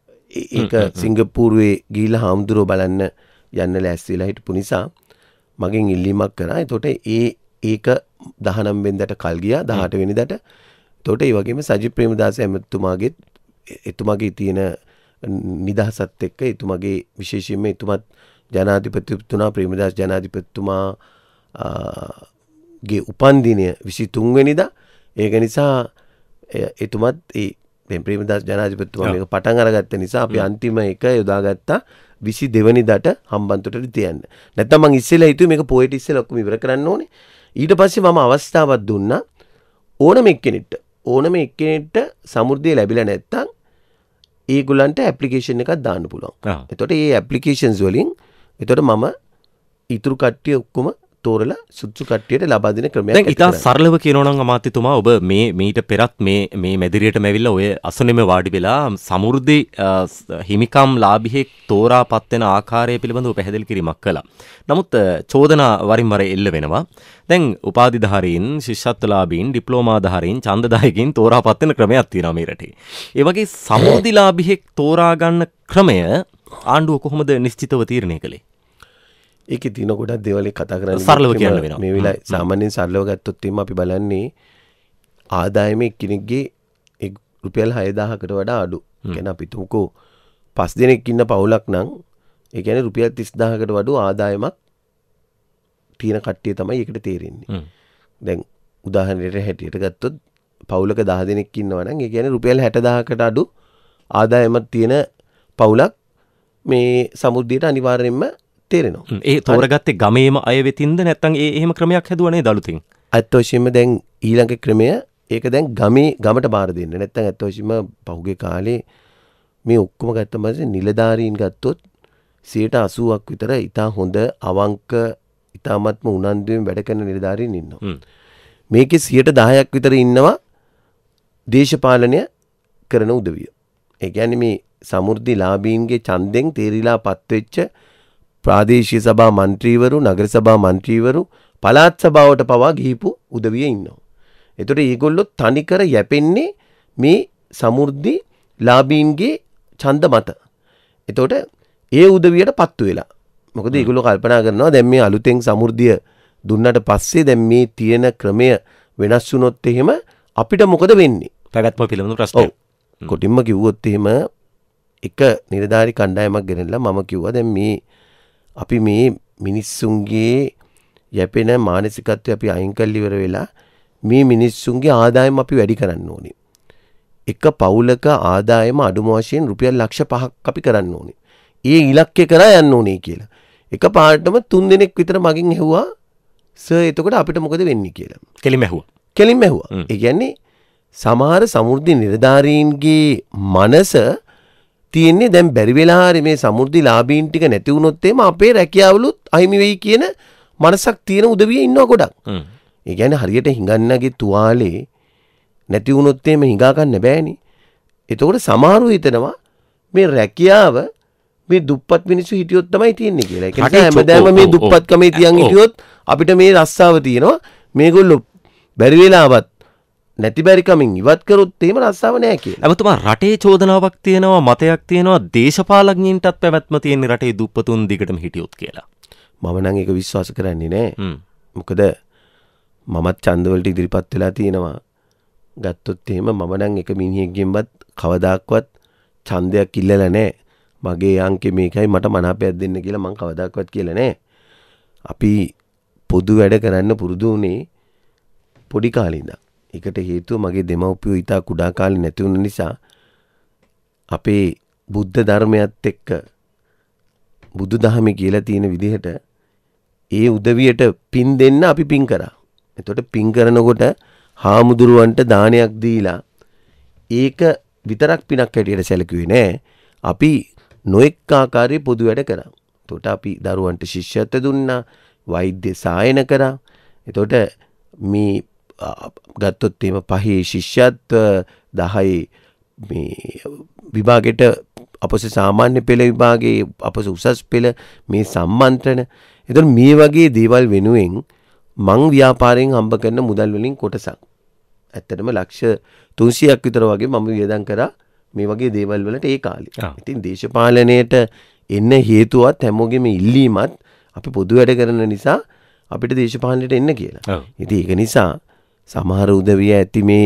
ඒක සිංගප්පූරුවේ ගිහිල්ලා හාමුදුරුවෝ බලන්න යන්න ලෑස්තිලා හිටපු නිසා මගෙන් ඉල්ලීමක් කරා. එතකොට ඒ ඒක දහනවය වෙනිදාට කල් ගියා දහඅට වෙනිදාට. එතකොට ඒ වගේම සජිත් ප්‍රේමදාස ඇමතුමාගේ එතුමාගේ තියෙන නිදහසත් එක්ක එතුමාගේ විශේෂයෙන්ම එතුමත් ජනාධිපතිතුමා ප්‍රේමදාස ජනාධිපතිතුමා ගේ උපන්දිනය විසි තුන් වෙනිදා. ඒක නිසා එතුමත් ඒ ප්‍රේමදාස ජනාධිපතිතුමා මේක පටන් අරගත්ත නිසා අපි අන්තිම එක යොදාගත්තා විසි දෙක වෙනිදාට හම්බන්තොටට තියන්න. නැත්නම් මං ඉස්සෙල්ලා හිතුවේ මේක පොයට ඉස්සෙල්ලා ඔක්කොම ඉවර කරන්න ඕනේ. ඊට පස්සේ මම අවස්ථාවක් දුන්නා ඕනම එක්කෙනෙක්ට ඕනම එක්කෙනෙක්ට සමෘද්ධිය ලැබිලා නැත්නම් ඒගොල්ලන්ට ඇප්ලිකේෂන් එකක් දාන්න පුළුවන්. එතකොට මේ ඇප්ලිකේෂන්ස් වලින් එතකොට මම ඊතුරු කට්ටිය ඔක්කොම තෝරලා සුදුසු කට්ටියට ලබා දෙන ක්‍රමයක්. දැන් ඉතින් සරලව කියනවා නම් අමාත්‍යතුමා ඔබ මේ මීට පෙරත් මේ මේ මැදිරියටම ඇවිල්ලා ඔය අසනෙම වාඩි වෙලා සමෘද්ධි හිමිකම් ලාභියෙක් තෝරාපත් වෙන ආකාරය පිළිබඳව පැහැදිලි කිරීමක් කළා. නමුත් චෝදනා වරින් වර එල්ල වෙනවා. දැන් උපාධිධාරීන්, ශිෂ්‍යත්වලාභීන්, ඩිප්ලෝමාධාරීන්, ඡන්දදායකයින් තෝරාපත් වෙන ක්‍රමයක් තියෙනවා මේ රටේ. ඒ වගේ සමෘද්ධි ලාභියෙක් තෝරා ගන්න ක්‍රමය ආණ්ඩුව කොහොමද නිශ්චිතව තීරණය කළේ? ඒකේ තියෙන ගොඩක් දේවල් කතා කරන්න සරලව කියන්න වෙනවා. මේ වෙලාවේ සාමාන්‍යයෙන් සරලව ගත්තොත් එimhe අපි බලන්නේ ආදායම එක්කෙනෙක්ගේ රුපියල් හය දහසකට වඩා අඩු. ඒ කියන්නේ අපි තුමුකෝ පස් දෙනෙක් ඉන්න පවුලක් නම් ඒ කියන්නේ රුපියල් තිස් දහසකට වඩා ආදායමක් තියෙන කට්ටිය තමයි ඒකට තේරෙන්නේ. දැන් උදාහරණයක් හැටියට ගත්තොත් පවුලක දහ දෙනෙක් ඉන්නවා නම් ඒ කියන්නේ රුපියල් හැට දහසකට අඩු ආදායමක් තියෙන පවුලක් මේ සමෘද්ධියට අනිවාර්යයෙන්ම තේරෙනවා. ඒ තෝරගත්තේ ගමේම අය වෙතින්ද නැත්නම් ඒ එහෙම ක්‍රමයක් හැදුවා නේද අලුතින්? අත් වශයෙන්ම දැන් ඊළඟ ක්‍රමය ඒක දැන් ගමේ ගමට බාර දෙන්න. නැත්නම් අත් වශයෙන්ම පහුගිය කාලේ මේ ඔක්කොම ගත්ත මාසේ නිලධාරීන් ගත්තොත් සියයට අසූවක් විතර ඉතා හොඳ අවංක ඉතාමත්ම උනන්දුවෙන් වැඩ කරන නිලධාරීන් ඉන්නවා. මේකේ සියයට දහයක් විතර ඉන්නවා දේශපාලනය කරන උදවිය. ඒ කියන්නේ මේ සමෘද්ධි ලාභීන්ගේ ඡන්දෙන් තේරිලා පත්වෙච්ච ප්‍රාදේශීය සභා මන්ත්‍රීවරු, නගර සභා මන්ත්‍රීවරු, පළාත් සභාවට පවා ගිහිපු උදවිය ඉන්නවා. ඒතකොට මේගොල්ලෝ තනිකර යැපෙන්නේ මේ සමෘද්ධි ලාභීන්ගේ ඡන්ද මත. එතකොට ඒ උදවියට පත්තු වෙලා. මොකද ඒගොල්ලෝ කල්පනා කරනවා දැන් මේ අලුතෙන් සමෘද්ධිය දුන්නට පස්සේ දැන් මේ තියෙන ක්‍රමය වෙනස් වුණොත් එහෙම අපිට මොකද වෙන්නේ? පැවැත්ම පිළිබඳ ප්‍රශ්නය. කොටින්ම කිව්වොත් එහෙම එක නිලධාරි කණ්ඩායමක් ගෙනල්ලා මම කිව්වා දැන් මේ අපි මේ මිනිස්සුන්ගේ යැපෙන මානසිකත්වය අපි අයින් කරලා ඉවර වෙලා මේ මිනිස්සුන්ගේ ආදායම අපි වැඩි කරන්න ඕනේ. එක පවුලක ආදායම අඩුම වශයෙන් රුපියල් ලක්ෂ පහක් අපි කරන්න ඕනේ. ඒ ඉලක්කය කරා යන්න ඕනේ කියලා. එක පාරටම තුන් දිනක් විතර මගෙන් ඇහුවා සර් එතකොට අපිට මොකද වෙන්නේ කියලා. කෙලින්ම ඇහුවා. කෙලින්ම ඇහුවා. ඒ කියන්නේ සමහර සමෘද්ධි නිලධාරීන්ගේ මනස තියෙන්නේ දැන් බැරි වෙලා හරි මේ සමෘද්ධි ලාභීන් ටික නැති වුණොත් එimhe අපේ රැකියාවලුත් අහිමි වෙයි කියන මනසක් තියෙන උදවිය ඉන්නවා ගොඩක්. ඒ කියන්නේ හරියට හිඟන්නගේ තුවාලේ නැති වුණොත් එimhe හිඟා ගන්න බෑනේ. එතකොට සමහරව හිතනවා මේ රැකියාව මේ දුප්පත් මිනිස්සු හිටියොත් තමයි තියෙන්නේ කියලා. ඒක නිසා හැමදාම මේ දුප්පත්කමේ තියන් හිටියොත් අපිට මේ රස්සාව තියෙනවා. මේගොල්ලෝ බැරි වෙලාවත් නැති බැරි කමින් ඉවත් කරොත් එහෙම රස්සාව නැහැ කියලා. එමතුමා රටේ චෝදනාවක් තියෙනවා, මතයක් තියෙනවා, දේශපාලඥයින්ටත් පැවැත්ම තියෙන රටේ දුප්පතුන් දිගටම හිටියොත් කියලා. මම නම් ඒක විශ්වාස කරන්නේ නැහැ. මොකද මමත් ඡන්දවලට ඉදිරිපත් වෙලා තියෙනවා. ගත්තොත් එහෙම මම නම් එක මිනිහෙක්ගෙන්වත් කවදාක්වත් ඡන්දයක් ඉල්ලලා නැහැ. මගේ අංකේ මේකයි මට මනාපයක් දෙන්න කියලා මම කවදාක්වත් කියලා නැහැ. අපි පොදු වැඩ කරන්න පුරුදු වුණේ පොඩි කාලේ ඉඳන්. ඒකට හේතුව මගේ දෙමව්පියෝ ඊට කුඩා කාලේ නැති වුණ නිසා අපේ බුද්ධ ධර්මයත් එක්ක බුදු දහමේ කියලා තියෙන විදිහට ඒ උදවියට පින් දෙන්න අපි පින් කරා. එතකොට පින් කරනකොට හාමුදුරුවන්ට දානයක් දීලා ඒක විතරක් පිනක් හැටියට සැලකුවේ නෑ. අපි නොඑක් ආකාරයේ පොදු වැඩ කරා. එතකොට අපි දරුවන්ට ශිෂ්‍යත්ව දුන්නා, වෛද්‍ය සායන කරා. එතකොට මේ ගත්තොත් එහෙම පහේ ශිෂ්‍යත්ව දහයේ මේ විභාගෙට අපොස සාමාන්‍ය පෙළ විභාගයේ අපොස උසස් පෙළ මේ සම්මන්ත්‍රණ. එතකොට මේ වගේ දේවල් වෙනුවෙන් මං ව්‍යාපාරයෙන් හම්බ කරන මුදල් වලින් කොටසක් ඇත්තටම ලක්ෂ තුන්සියයක් විතර වගේ මම වියදම් කරා මේ වගේ දේවල් වලට ඒ කාලේ. ඉතින් දේශපාලනයට එන්න හේතුවත් හැමෝගෙම ඉල්ලීමත් අපි පොදු වැඩ කරන නිසා අපිට දේශපාලනයට එන්න කියලා. ඉතින් ඒක නිසා සමහර උදවිය ඇති මේ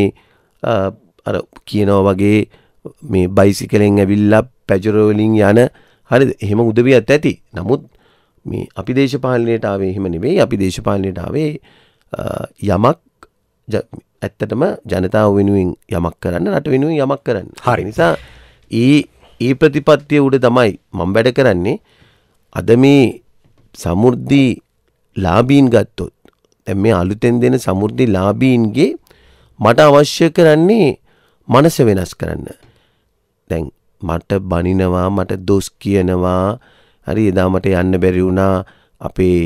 අර කියනවා වගේ මේ බයිසිකලෙන් ඇවිල්ලා පැජරෝ වලින් යන හරිද? එහෙම උදවියත් ඇති. නමුත් මේ අපි දේශපාලනයට ආවේ එහෙම නෙවෙයි. අපි දේශපාලනයට ආවේ යමක් ඇත්තටම ජනතාව වෙනුවෙන් යමක් කරන්න, රට වෙනුවෙන් යමක් කරන්න. ඒ නිසා ඒ ඒ ප්‍රතිපත්තිය උඩ තමයි මම වැඩ කරන්නේ. අද මේ සමෘද්ධි ලාභීන් ගත්තොත් දැන් මේ අලුතෙන් දෙන සමෘද්ධි ලාභීන්ගේ මට අවශ්‍ය කරන්නේ මනස වෙනස් කරන්න. දැන් මට බනිනවා, මට දොස් කියනවා. හරි එදා මට යන්න බැරි වුණා අපේ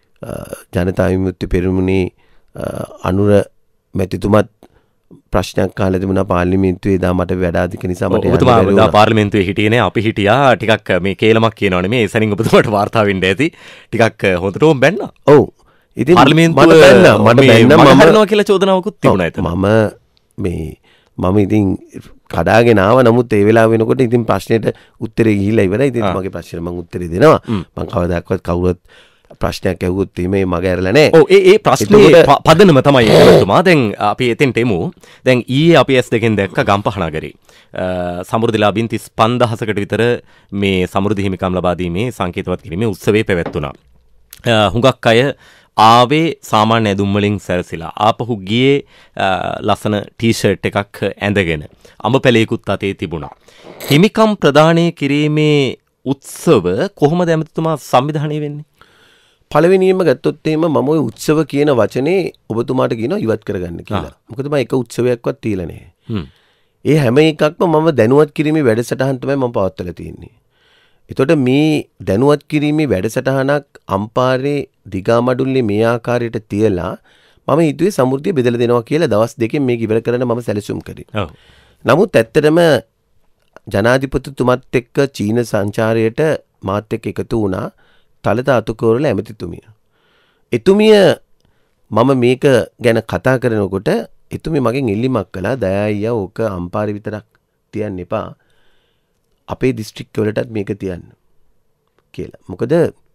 ජනතා විමුක්ති පෙරමුණේ අනුර මැතිතුමත් ප්‍රශ්නයක් අහලා තිබුණා පාර්ලිමේන්තුවේ. එදා මට වැඩ අධික නිසා මට යන්න බැරි වුණා. ඔබතුමා පාර්ලිමේන්තුවේ හිටියේ නේ. අපි හිටියා. ටිකක් මේ කේලමක් කියනවා නෙමෙයි. ඒ සරින් ඔබතුමාට වාර්තා වෙන්න ඇති. ටිකක් හොඳටම බැන්නා. ඔව්. ඉතින් පාර්ලිමේන්තුව මට බැන්නා. මට බැන්නා මම හරනවා කියලා චෝදනාවකුත් තිබුණා එතන. මම මේ මම ඉතින් කඩාගෙන ආවා. නමුත් ඒ වෙලාව වෙනකොට ඉතින් ප්‍රශ්නෙට උත්තරේ ගිහිල්ලා ඉවරයි. ඉතින් මගේ ප්‍රශ්නෙට මම උත්තරේ දෙනවා. මම කවදාකවත් කවුරුත් ප්‍රශ්නයක් ඇහුවොත් මේ මග ඇරලා නැහැ. ඔව් ඒ ඒ ප්‍රශ්නේ පදනම තමයි ඒකතුමා. දැන් අපි එතෙන්ට එමු. දැන් ඊයේ අපි එස් දෙකෙන් දැක්ක ගම්පහ නගරේ සමෘද්ධි ලාභීන් තිස් පන්දාහකට විතර මේ සමෘද්ධි හිමිකම් ලබා දීමේ සංකේතවත් කිරීමේ උත්සවය පැවැත්වුණා. හුඟක් අය ආවේ සාමාන්‍ය ඇඳුම් වලින් සැරසිලා. ආපහු ගියේ ලස්සන ටී-ෂර්ට් එකක් ඇඳගෙන. අඹ පැලයකුත් අතේ තිබුණා. හිමිකම් ප්‍රදානය කිරීමේ උත්සව කොහොමද ඇමතිතුමා සංවිධානය වෙන්නේ? පළවෙනියෙන්ම ගත්තොත් එහෙම මම ওই උත්සව කියන වචනේ ඔබතුමාට කියනවා ඉවත් කරගන්න කියලා. මොකද මම එක උත්සවයක්වත් තියලා නැහැ. ඒ හැම එකක්ම මම දැනුවත් කිරීමේ වැඩසටහන් තමයි මම පවත්වලා තියෙන්නේ. එතකොට මේ දැනුවත් කිරීමේ වැඩසටහනක් අම්පාරේ දිගාමඩුල්ලේ මේ ආකාරයට තියලා මම හිතුවේ සමෘද්ධිය බෙදලා දෙනවා කියලා දවස් දෙකෙන් මේක ඉවර කරන්න මම සැලසුම් කරේ. ඔව්. නමුත් ඇත්තටම ජනාධිපතිතුමත් එක්ක චීන සංචාරයට මාත් එක්ක එකතු වුණා තලත අතුකෝරළ ඇමතිතුමිය. එතුමිය මම මේක ගැන කතා කරනකොට එතුමිය මගෙන් ඉල්ලීමක් කළා දයා අයියා ඕක අම්පාරේ විතරක් තියන්න එපා. අපේ දිස්ත්‍රික්ක වලටත් මේක තියන්න කියලා. මොකද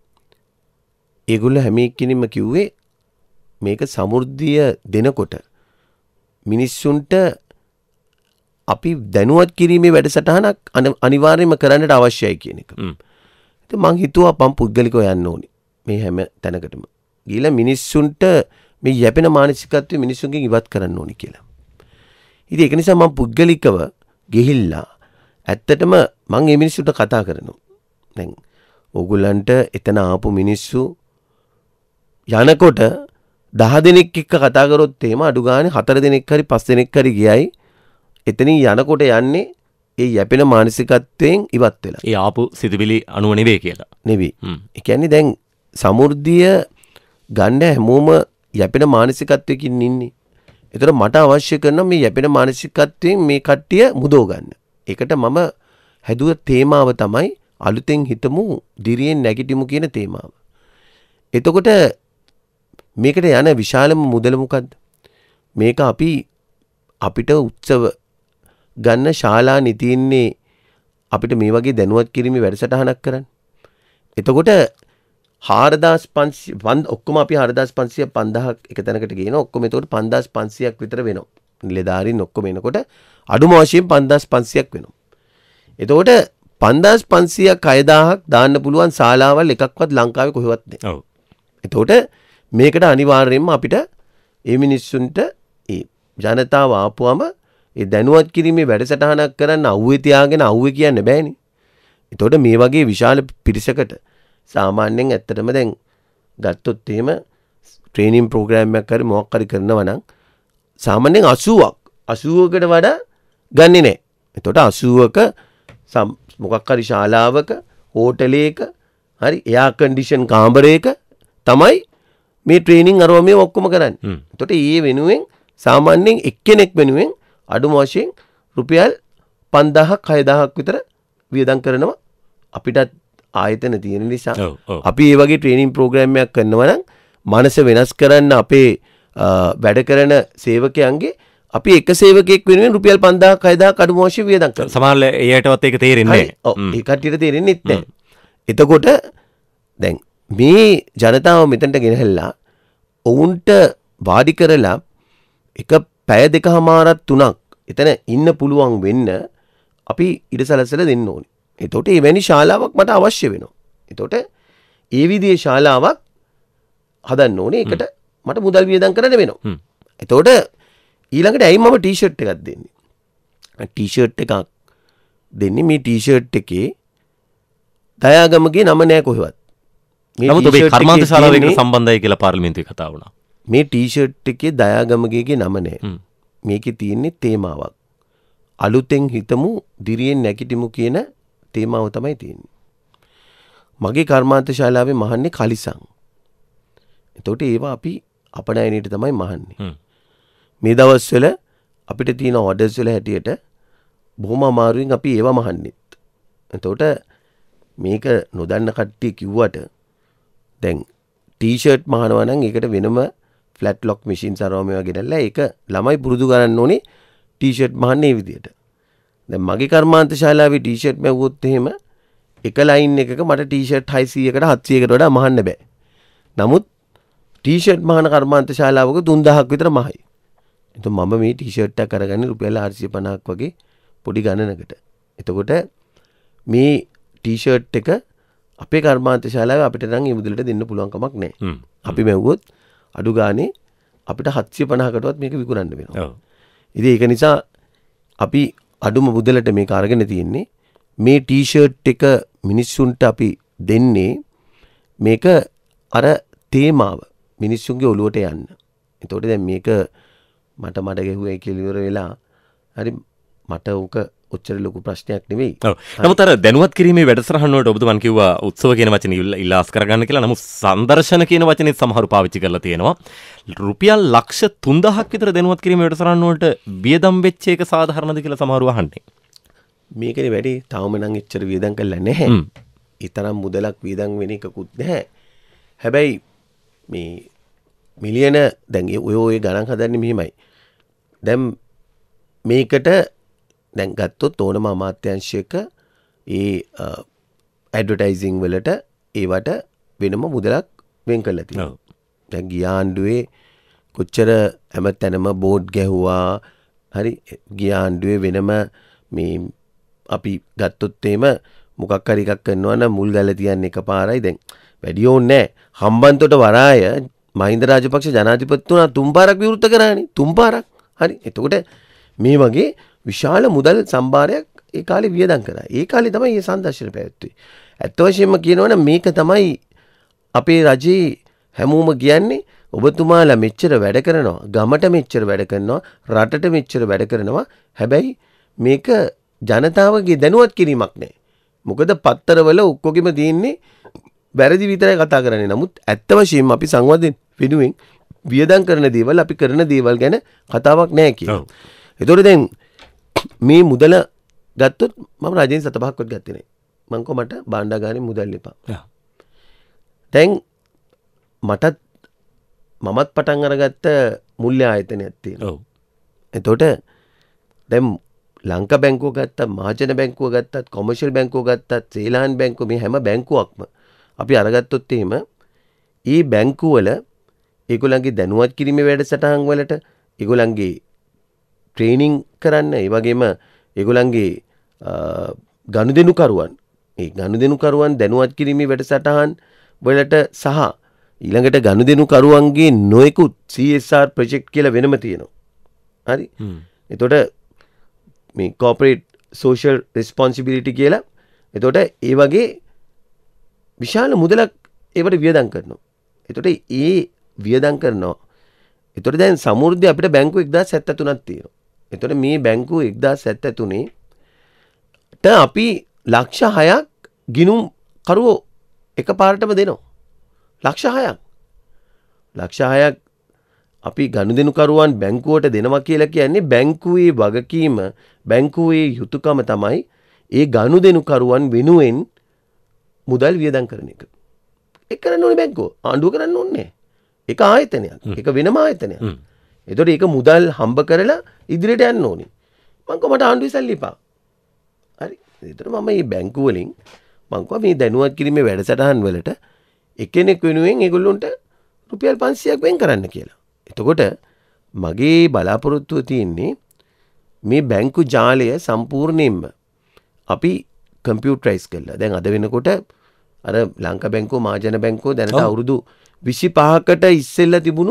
ඒගොල්ලෝ හැම එක්කිනෙම කිව්වේ මේක සමෘද්ධිය දෙනකොට මිනිස්සුන්ට අපි දැනුවත් කිරීමේ වැඩසටහනක් අනිවාර්යයෙන්ම කරන්නට අවශ්‍යයි කියන එක. ඉතින් මං හිතුවා මම පුද්ගලිකව යන්න ඕනේ මේ හැම තැනකටම. ගිහලා මිනිස්සුන්ට මේ යැපෙන මානසිකත්වය මිනිස්සුන්ගෙන් ඉවත් කරන්න ඕනේ කියලා. ඉතින් ඒක නිසා මම පුද්ගලිකව ගිහිල්ලා ඇත්තටම මං මේ මිනිස්සුන්ට කතා කරනවා. දැන් ඕගොල්ලන්ට එතන ආපු මිනිස්සු යනකොට දහ දෙනෙක් එක්ක කතා කරොත් එහෙම අඩු ගානේ හතර දෙනෙක් හරි පහ දෙනෙක් හරි ගියයි එතනින් යනකොට යන්නේ ඒ යැපෙන මානසිකත්වයෙන් ඉවත් වෙලා. ඒ ආපු සිතුවිලි අනුව නෙවෙයි කියලා. නෙවෙයි. ඒ කියන්නේ දැන් සමෘද්ධිය ගන්න හැමෝම යැපෙන මානසිකත්වයකින් ඉන්නේ. ඒතර මට අවශ්‍ය කරන මේ යැපෙන මානසිකත්වයෙන් මේ කට්ටිය මුදව ගන්න. ඒකට මම හැදුව තේමාව තමයි අලුතෙන් හිතමු දිරියෙන් නැගිටිමු කියන තේමාව. එතකොට මේකට යන විශාලම මුදල මොකද්ද? මේක අපි අපිට උත්සව ගන්න ශාලා නිතින්නේ අපිට මේ වගේ දැනුවත් කිරීමේ වැඩසටහනක් කරන්න. එතකොට හාරදාස් පන්සිය ඔක්කොම අපි හාරදාස් පන්සිය පන්දාහක් එක තැනකට ගේනවා. ඔක්කොම එතකොට පන්දාස් පන්සියක් විතර වෙනවා. නිලධාරීන් ඔක්කොම එනකොට අඩුම වශයෙන් පන්දාස් පන්සියක් වෙනවා. එතකොට පන්දාස් පන්සියක් හයදාහක් දාන්න පුළුවන් ශාලාවල් එකක්වත් ලංකාවේ කොහෙවත් නැහැ. ඔව්. එතකොට මේකට අනිවාර්යයෙන්ම අපිට මේ මිනිස්සුන්ට ඒ ජනතාව ආපුවම ඒ දැනුවත් කිරීමේ වැඩසටහනක් කරන්න අවුවේ තියාගෙන අවුවේ කියන්න බෑනේ. එතකොට මේ වගේ විශාල පිරිසකට සාමාන්‍යයෙන් ඇත්තටම දැන් ගත්තොත් එහෙම ට්‍රේනින් ප්‍රෝග්‍රෑම් එකක් හරි මොකක් හරි කරනවා නම් සාමාන්‍යයෙන් අසූවක් අසූවකට වඩා ගන්නෙ නැහැ. එතකොට අසූවක මොකක් හරි ශාලාවක හෝටලයක හරි එයා කන්ඩිෂන් කාමරයක තමයි මේ ට්‍රේනින් අරව මේ ඔක්කොම කරන්නේ. එතකොට ඊයේ වෙනුවෙන් සාමාන්‍යයෙන් එක්කෙනෙක් වෙනුවෙන් අඩුම වශයෙන් රුපියල් පන්දාහක් හයදාහක් විතර වියදම් කරනවා. අපිටත් ආයතන තියෙන නිසා අපි මේ වගේ ට්‍රේනින් ප්‍රෝග්‍රෑම් එකක් කරනවා නම් මනස වෙනස් කරන්න අපේ වැඩ කරන සේවකයන්ගේ අපි එක සේවකයෙක් වෙනුවෙන් රුපියල් පන්දාහක් හයදාහක් අඩුම වශයෙන් වියදම් කරනවා. සමහරවල් එයාටවත් ඒක තේරෙන්නේ නැහැ. ඔව් ඒ කට්ටියට තේරෙන්නේ නැහැ. එතකොට දැන් මේ ජනතාව මෙතනට ගෙනහැල්ලා ඔවුන්ට වාඩි කරලා එක පැය දෙකමාරක් තුනක් එතන ඉන්න පුළුවන් වෙන්න අපි ඉඩ සැලසලා දෙන්න ඕනේ. එතකොට එවැනි ශාලාවක් මට අවශ්‍ය වෙනවා. එතකොට ඒ විදිහේ ශාලාවක් හදන්න ඕනේ. ඒකට මට මුදල් වියදම් කරන්න වෙනවා. එතකොට ඊළඟට ඇයි මම ටී-ෂර්ට් එකක් දෙන්නේ? ටී-ෂර්ට් එකක් දෙන්නේ මේ ටී-ෂර්ට් එකේ දයාගමගේ නම නෑ කොහෙවත්. නමුත් ඔබේ කර්මාන්ත ශාලාවකට සම්බන්ධයි කියලා පාර්ලිමේන්තුවේ කතා වුණා. මේ ටී-ෂර්ට් එකේ දයාගමගේගේ නම නැහැ. මේකේ තියෙන්නේ තේමාවක්. අලුතෙන් හිතමු දිරියෙන් නැගිටිමු කියන තේමාව තමයි තියෙන්නේ. මගේ කර්මාන්ත ශාලාවේ මහන්නේ කලිසම්. එතකොට ඒවා අපි අපනයනයට තමයි මහන්නේ. මේ දවස්වල අපිට තියෙන ඕඩර්ස් වල හැටියට බොහොම අමාරුවෙන් අපි ඒවා මහන්නෙත්. එතකොට මේක නොදන්න කට්ටිය කිව්වට දැන් ටී-ෂර්ට් මහනවා නම් ඒකට වෙනම ෆ්ලැට් ලොක් මැෂින් සරව මේවා ගෙනල්ලා ඒක ළමයි පුරුදු කරන්න ඕනේ ටී-ෂර්ට් මහන්නේ මේ විදියට. දැන් මගේ කර්මාන්ත ශාලාවේ ටී-ෂර්ට් මැව්වොත් එහෙම එක ලයින් එකක මට ටී-ෂර්ට් හයසීයකට හත්සීයකට වඩා මහන්න බෑ. නමුත් ටී-ෂර්ට් මහන කර්මාන්ත ශාලාවක තුන්දාහක් විතර මහයි. එතකොට මම මේ ටී-ෂර්ට් එක අරගන්නේ රුපියල් හාරසිය පනහක් වගේ පොඩි ගණනකට. එතකොට මේ ටී-ෂර්ට් එක අපේ කර්මාන්ත ශාලාවේ අපිට නම් මේ මුදලට දෙන්න පුළුවන් කමක් නැහැ. අපි මැව්වොත් අඩු ගානේ අපිට හත්සිය පනහකටවත් මේක විකුණන්න වෙනවා. ඉතින් ඒක නිසා අපි අඩුම මුදලට මේක අරගෙන තියෙන්නේ. මේ ටී-ෂර්ට් එක මිනිස්සුන්ට අපි දෙන්නේ මේක අර තේමාව මිනිස්සුන්ගේ ඔළුවට යන්න. එතකොට දැන් මේක මට මඩ ගැහුවයි කියලා ඉවර වෙලා හරි මට උක ඔච්චර ලොකු ප්‍රශ්නයක් නෙවෙයි. ඔව්. නමුත් අර දැනුවත් කිරීමේ වැඩසටහන වලට ඔබතුමන් කිව්වා උත්සව කියන වචනේ ඉල්ලාස් කරගන්න කියලා. නමුත් සංදර්ශන කියන වචනේ සමහරු පාවිච්චි කරලා තියෙනවා. රුපියල් ලක්ෂ තුන්දහක් විතර දැනුවත් කිරීමේ වැඩසටහන වලට වියදම් වෙච්ච එක සාධාරණද කියලා සමහරු අහන්නේ. මේකනේ වැඩි තාම නම් එච්චර වියදම් කරලා නැහැ. ඒ තරම් මුදලක් වියදම් වෙන එකකුත් නැහැ. හැබැයි මේ මිලියන දැන් ඔය ඔය ගණන් හදන්නේ මෙහිමයි. දැන් මේකට දැන් ගත්තොත් ඕනම අමාත්‍යාංශයක ඒ ඇඩ්වර්ටයිසිං වලට ඒවට වෙනම මුදලක් වෙන් කරලා තියෙනවා. දැන් ගිය ආණ්ඩුවේ කොච්චර හැමතැනම බෝඩ් ගැහුවා. හරි ගිය ආණ්ඩුවේ වෙනම මේ අපි ගත්තොත් එහෙම මොකක් හරි එකක් කරනවා නම් මුල් ගල තියන්නේ එකපාරයි. දැන් වැඩි ඕනේ නැහැ. හම්බන්තොට වරාය මහින්ද රාජපක්ෂ ජනාධිපතිතුමා තුන් පාරක් විවෘත කරානේ. තුන් පාරක්. හරි. එතකොට මේ වගේ විශාල මුදල් සම්භාරයක් ඒ කාලේ වියදම් කරා. ඒ කාලේ තමයි මේ සංදර්ශන පැවැත්වුවේ. ඇත්ත වශයෙන්ම කියනවනම් මේක තමයි අපේ රජේ හැමෝම කියන්නේ ඔබතුමාලා මෙච්චර වැඩ කරනවා, ගමට මෙච්චර වැඩ කරනවා, රටට මෙච්චර වැඩ කරනවා. හැබැයි මේක ජනතාවගේ දැනුවත් කිරීමක් නෑ. මොකද පත්තරවල ඔක්කොගෙම තියෙන්නේ වැරදි විතරයි කතා කරන්නේ. නමුත් ඇත්ත වශයෙන්ම අපි සංවාදයෙන් වෙනුවෙන් වියදම් කරන දේවල් අපි කරන දේවල් ගැන කතාවක් නෑ කියනවා. ඒතකොට දැන් මේ මුදල ගත්තොත් මම රජයෙන් සත පහක්වත් ගත්තේ නැහැ. මං කො මට භාණ්ඩාගාරේ මුදල් එපා. දැන් මටත් මමත් පටන් අරගත්ත මුල්‍ය ආයතනයක් තියෙනවා. ඔව්. එතකොට දැන් ලංකා බැංකුව ගත්තත්, මහජන බැංකුව ගත්තත්, කොමර්ෂල් බැංකුව ගත්තත්, සේලාන් බැංකුව මේ හැම බැංකුවක්ම අපි අරගත්තොත් එහෙම ඒ බැංකුව වල ඒගොල්ලන්ගේ දැනුවත් කිරීමේ වැඩසටහන් වලට ඒගොල්ලන්ගේ ට්‍රේනිං කරන්න, ඒ වගේම ඒගොල්ලන්ගේ ගනුදෙනුකරුවන් ඒ ගනුදෙනුකරුවන් දැනුවත් කිරීමේ වැඩසටහන් වලට සහ ඊළඟට ගනුදෙනුකරුවන්ගේ නොයෙකුත් සී එස් ආර් ප්‍රොජෙක්ට් කියලා වෙනම තියෙනවා. හරි. එතකොට මේ corporate social responsibility කියලා. එතකොට ඒ වගේ විශාල මුදලක් ඒවට වියදම් කරනවා. එතකොට ඒ වියදම් කරනවා. එතකොට දැන් සමෘද්ධි අපිට බැංකුව එක්දාස් හැත්තෑ තුනක් තියෙනවා. එතකොට මේ බැංකුව එක්දාස් හැත්තෑ තුනේ ට අපි ලක්ෂ හයක් ගිණුම් කරුවෝ එකපාරටම දෙනවා. ලක්ෂ හයක්. ලක්ෂ හයක් අපි ගනුදෙනුකරුවන් බැංකුවට දෙනවා කියලා කියන්නේ බැංකුවේ වගකීම, බැංකුවේ යුතුයකම තමයි ඒ ගනුදෙනුකරුවන් වෙනුවෙන් මුදල් වියදම් කරන එක. ඒක කරන්න ඕනේ බැංකුව. ආණ්ඩුව කරන්න ඕනේ. ඒක ආයතනයක්. ඒක වෙනම ආයතනයක්. එතකොට ඒක මුදල් හම්බ කරලා ඉදිරියට යන්න ඕනේ. මං කොහමද ආණ්ඩුවේ සල්ලි එපා. හරි. ඒතර මම මේ බැංකුව වලින් මං කොහොම මේ දැනුවත් කිරීමේ වැඩසටහන් වලට එක්කෙනෙක් වෙනුවෙන් ඒගොල්ලොන්ට රුපියල් පන්සියයක් වෙන් කරන්න කියලා. එතකොට මගේ බලාපොරොත්තුව තියෙන්නේ මේ බැංකු ජාලය සම්පූර්ණයෙන්ම අපි කම්පියුටරයිස් කරලා. දැන් අද වෙනකොට අර ලංකා බැංකුව, මහජන බැංකුව දැනට අවුරුදු විසි පහකට ඉස්සෙල්ලා තිබුණු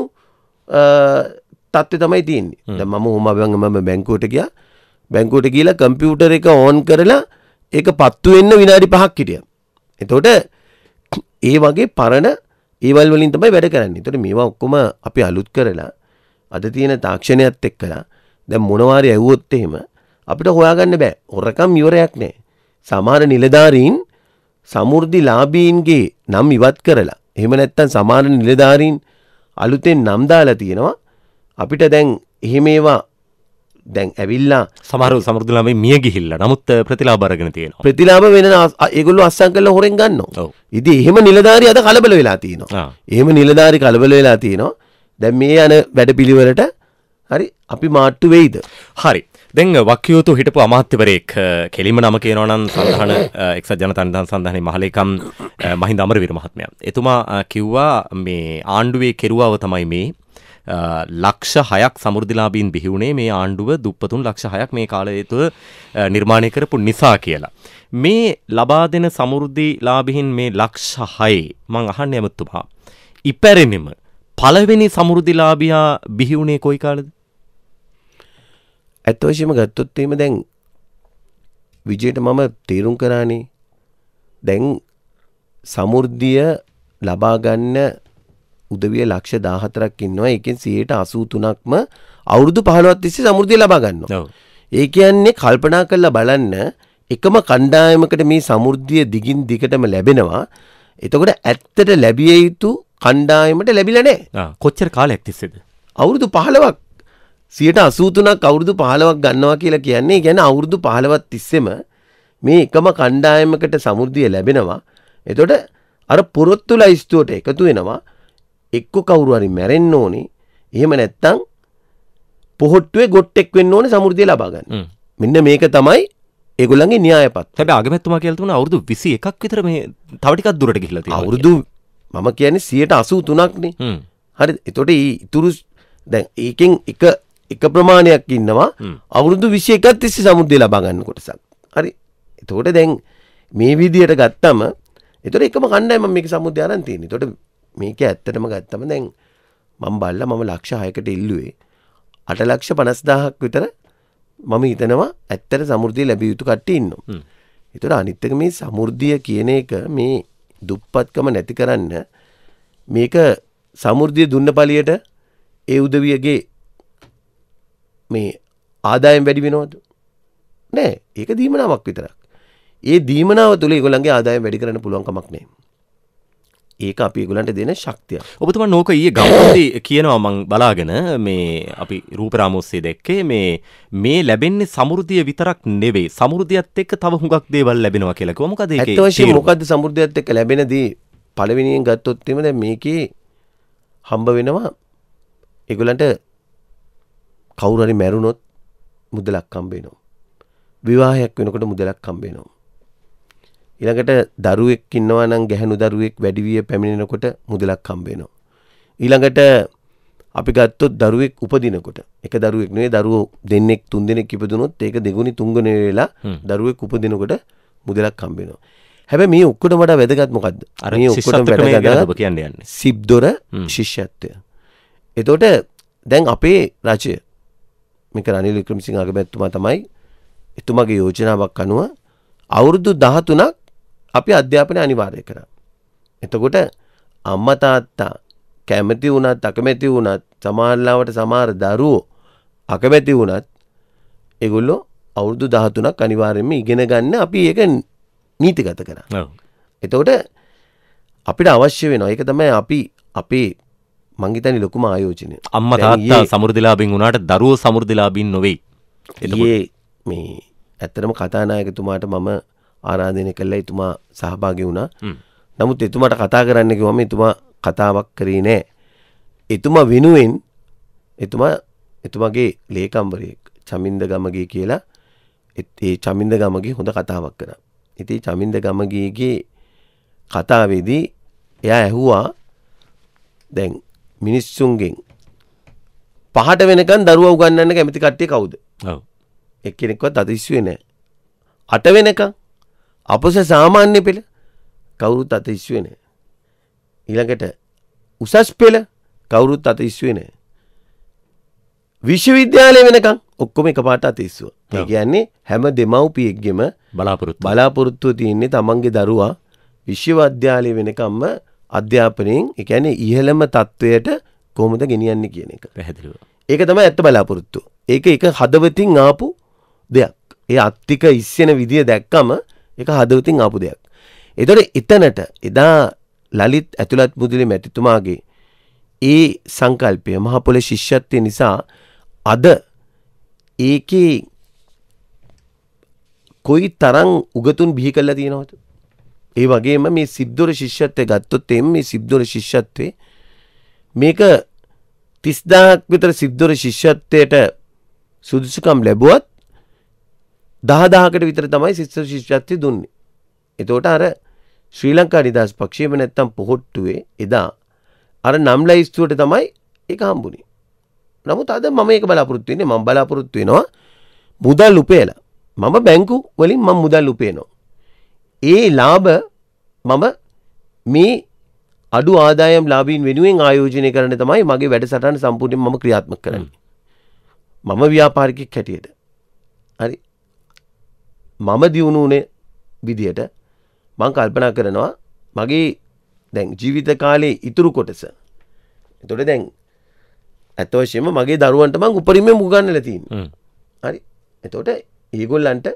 තත්ත්වය තමයි තියෙන්නේ. දැන් මම ඕම මම බැංකුවට ගියා. බැංකුවට ගිහලා කම්පියුටර් එක ඕන් කරලා ඒක පත්තු වෙන්න විනාඩි පහක් හිටියා. එතකොට ඒ වගේ පරණ ඒවල් වලින් තමයි වැඩ කරන්නේ. එතකොට මේවා ඔක්කොම අපි අලුත් කරලා අද තියෙන තාක්ෂණයත් එක්කලා දැන් මොනවාරි ඇහුවොත් එහෙම අපිට හොයාගන්න බෑ. හොරකම් ඉවරයක් නෑ. සමහර නිලධාරීන් සමෘද්ධි ලාභීන්ගේ නම් ඉවත් කරලා එහෙම නැත්නම් සමහර නිලධාරීන් අලුතෙන් නම් දාලා තියෙනවා. අපිට දැන් එහෙම ඒවා දැන් ඇවිල්ලා සමහර සමෘද්ධි ලාභීන් මිය ගිහිල්ලා නමුත් ප්‍රතිලාභ අරගෙන තියෙනවා. ප්‍රතිලාභ වෙන ඒගොල්ලෝ අස්සම් කරලා හොරෙන් ගන්නවා. ඉතින් එහෙම නිලධාරි අද කලබල වෙලා තියෙනවා. එහෙම නිලධාරි කලබල වෙලා තියෙනවා. දැන් මේ යන වැඩපිළිවෙලට හරි අපි මාට්ටු වෙයිද? හරි. දැන් වක්කියෝතු හිටපු අමාත්‍යවරයෙක් කෙලිම නම කියනවා නම් සඳහන එක්සත් ජනතා නිදහස් සන්ධානයේ මහලේකම් මහින්ද අමරවීර මහත්මයා. එතුමා කිව්වා මේ ආණ්ඩුවේ කෙරුවාව තමයි මේ ලක්ෂ හයක් සමෘද්ධිලාභීන් බිහි වුණේ මේ ආණ්ඩුව දුප්පතුන් ලක්ෂ හයක් මේ කාලය තුළ නිර්මාණය කරපු නිසා කියලා. මේ ලබා දෙන සමෘද්ධිලාභීන් මේ ලක්ෂ හයේ මං අහන්නේ ඇමතුමා ඉපැරෙනෙම පළවෙනි සමෘද්ධිලාභියා බිහි වුණේ කොයි කාලෙද? ඇත්ත වශයෙන්ම ගත්තොත් එහෙම දැන් විජයට මම තීරුම් කරානේ දැන් සමෘද්ධිය ලබා ගන්න උදවිය ලක්ෂ දාහතරක් ඉන්නවා. ඒකෙන් සියයට අසූ තුනක්ම අවුරුදු පහළොවක් තිස්සේ සමෘද්ධිය ලබා ගන්නවා. ඒ කියන්නේ කල්පනා කරලා බලන්න එකම කණ්ඩායමකට මේ සමෘද්ධිය දිගින් දිගටම ලැබෙනවා. එතකොට ඇත්තට ලැබිය යුතු කණ්ඩායමට ලැබිලා නැහැ. කොච්චර කාලයක් තිස්සේද? අවුරුදු පහළොවක් සියයට අසූ තුනක් අවුරුදු පහළොවක් ගන්නවා කියලා කියන්නේ කියන්නේ අවුරුදු පහළොවක් තිස්සෙම මේ එකම කණ්ඩායමකට සමෘද්ධිය ලැබෙනවා. එතකොට අර පොරොත්තු ලයිස්තුවට එකතු වෙනවා. එක්ක කවුරු හරි මැරෙන්න ඕනේ. එහෙම නැත්තම් පොහොට්ටුවේ ගොට්ටෙක් වෙන්න ඕනේ සමෘද්ධිය ලබා ගන්න. මෙන්න මේක තමයි ඒගොල්ලන්ගේ න්‍යායපත්. හැබැයි අගමැතිතුමා කියලා තුන අවුරුදු විසි එකක් විතර මේ තව ටිකක් දුරට ගිහිල්ලා තියෙනවා. අවුරුදු මම කියන්නේ සියයට අසූ තුනක් නේ. හරිද? එතකොට ඊ ඉතුරු දැන් ඒකෙන් එක එක ප්‍රමාණයක් ඉන්නවා අවුරුදු විසි එකක් තිස්සේ සමෘද්ධිය ලබා ගන්න කොටසක්. හරි. එතකොට දැන් මේ විදියට ගත්තම එතකොට එකම කණ්ඩායම මේක සමෘද්ධිය අරන් තියෙන්නේ. එතකොට මේක ඇත්තටම ගත්තම දැන් මම බලලා මම ලක්ෂ හයකට ඉල්ලුවේ අට ලක්ෂ පනස් දාහක් විතර මම හිතනවා ඇත්තට සමෘද්ධිය ලැබිය යුතු කට්ටිය ඉන්නවා. ඒතර අනිත් එක මේ සමෘද්ධිය කියන එක මේ දුප්පත්කම නැති කරන්න මේක සමෘද්ධිය දුන්න පළියට ඒ උදවියගේ මේ ආදායම් වැඩි වෙනවද? නෑ. ඒක දීමනාවක් විතරක්. ඒ දීමනාව තුළ ඒගොල්ලන්ගේ ආදායම් වැඩි කරන්න පුළුවන් කමක් නෑ. ඒක අපි ඒගොල්ලන්ට දෙන ශක්තිය. ඔබතුමා නෝක ඊයේ ගම්පොතේ කියනවා මං බලාගෙන මේ අපි රූපරාමෝස්සේ දැක්කේ මේ මේ ලැබෙන්නේ සමෘද්ධිය විතරක් නෙවෙයි සමෘද්ධියත් එක්ක තව හුඟක් දේවල් ලැබෙනවා කියලා කිව්වා. මොකද ඒකේ ඇත්ත වශයෙන්ම මොකද්ද සමෘද්ධියත් එක්ක ලැබෙන දේ? පළවෙනියෙන් ගත්තොත් එimhe දැන් මේකේ හම්බ වෙනවා ඒගොල්ලන්ට කවුරු හරි මැරුණොත් මුදලක් හම්බ වෙනවා. විවාහයක් වෙනකොට මුදලක් හම්බ වෙනවා. ඊළඟට දරුවෙක් ඉන්නවා නම් ගැහණු දරුවෙක් වැඩි විය පැමිණෙනකොට මුදලක් හම්බ වෙනවා. ඊළඟට අපි ගත්තොත් දරුවෙක් උපදිනකොට එක දරුවෙක් නෙවෙයි දරුවෝ දෙන්නෙක් තුන් දෙනෙක් ඉපදුනොත් ඒක දෙගුණි තුන්ගුණි වෙලා දරුවෙක් උපදිනකොට මුදලක් හම්බ වෙනවා. හැබැයි මේ ඔක්කොටම වඩා වැදගත් මොකද්ද? මේ ඔක්කොටම වැදගත් ඔබ කියන්නේ යන්නේ. සිබ්දොර ශිෂ්‍යත්වය. එතකොට දැන් අපේ රජය මේක රනිල් වික්‍රමසිංහ අගමැතිතුමා තමයි එතුමාගේ යෝජනාවක් අනුව අවුරුදු දහතුනක් අපි අධ්‍යාපනය අනිවාර්ය කරා. එතකොට අම්මා තාත්තා කැමති වුණත් අකමැති වුණත් සමහරවට සමහර දරුවෝ අකමැති වුණත් ඒගොල්ලෝ අවුරුදු දහතුනක් අනිවාර්යයෙන්ම ඉගෙන ගන්න අපි ඒක නීතිගත කරා. ඔව්. එතකොට අපිට අවශ්‍ය වෙනවා. ඒක තමයි අපි අපේ මං හිතන්නේ ලොකුම ආයෝජනය. අම්මා තාත්තා සමෘද්ධිලාභින් වුණාට දරුවෝ සමෘද්ධිලාභින් නොවේ. එතකොට මේ ඇත්තටම කතානායකතුමාට මම ආරාධනය කළා එතුමා සහභාගී වුණා. නමුත් එතුමාට කතා කරන්න කිව්වම එතුමා කතාවක් කරේ නෑ. එතුමා වෙනුවෙන් එතුමා එතුමාගේ ලේකම්වරයෙක් චමින්ද ගමගේ කියලා ඒ චමින්ද ගමගේ හොඳ කතාවක් කරා. ඉතින් චමින්ද ගමගේගේ කතාවේදී එයා ඇහුවා දැන් මිනිස්සුන්ගෙන් පහට වෙනකන් දරුවා උගන්වන්න කැමති කට්ටිය කවුද? ඔව්. එක්කෙනෙක්වත් අත ඉස්සුවේ නැහැ. අට වෙනකන් අපොස සාමාන්‍ය පෙළ කවුරුත් අත ඉස්සුවේ නැහැ. ඊළඟට උසස් පෙළ කවුරුත් අත ඉස්සුවේ නැහැ. විශ්වවිද්‍යාලය වෙනකන් ඔක්කොම එකපාරට අත ඉස්සුවා. ඒ කියන්නේ හැම දෙමව්පියෙක්ගෙම බලාපොරොත්තු බලාපොරොත්තුව තියෙන්නේ තමන්ගේ දරුවා විශ්වවිද්‍යාලය වෙනකම්ම අධ්‍යාපනයෙන් ඒ කියන්නේ ඉහළම තත්වයට කොහොමද ගෙනියන්නේ කියන එක. පැහැදිලිව. ඒක තමයි ඇත්ත බලාපොරොත්තුව. ඒක එක හදවතින් ආපු දෙයක්. ඒ අත්තික ඉස්සෙන විදිය දැක්කම ඒක හදවතින් ආපු දෙයක්. ඒතකොට එතනට එදා ලලිත් ඇතුළත් මුදලි මැතිතුමාගේ ඒ සංකල්පය මහ පොළේ ශිෂ්‍යත්වය නිසා අද ඒකේ කොයි තරම් උගතුන් බිහි කරලා තියෙනවද? ඒ වගේම මේ සිබ්දොර ශිෂ්‍යත්වය ගත්තොත් එම් මේ සිබ්දොර ශිෂ්‍යත්වේ මේක තිස් දාහක් විතර සිබ්දොර ශිෂ්‍යත්වයට සුදුසුකම් ලැබුවත් දහ දාහකට විතර තමයි සිබ්දොර ශිෂ්‍යත්වය දුන්නේ. එතකොට අර ශ්‍රී ලංකා නිදහස් පක්ෂයේම නැත්තම් පොහොට්ටුවේ එදා අර නම් ලයිස්තුවට තමයි ඒක හම්බුනේ. නමුත් අද මම ඒක බලාපොරොත්තු වෙන්නේ මම බලාපොරොත්තු වෙනවා මුදල් උපයලා. මම බැංකු වලින් මම මුදල් උපයනවා. ඒ ලාභ මම මේ අඩු ආදායම් ලාභීන් වෙනුවෙන් ආයෝජනය කරන්න තමයි මගේ වැඩසටහන සම්පූර්ණයෙන් මම ක්‍රියාත්මක කරන්නේ. මම ව්‍යාපාරිකයෙක් හැටියට. හරි. මම දියුණුනේ විදියට මම කල්පනා කරනවා මගේ දැන් ජීවිත කාලේ ඉතුරු කොටස. එතකොට දැන් අත වශයෙන්ම මගේ දරුවන්ට මම උපරිමයෙන් උගන්වලා තියෙනවා. හරි. එතකොට ඒගොල්ලන්ට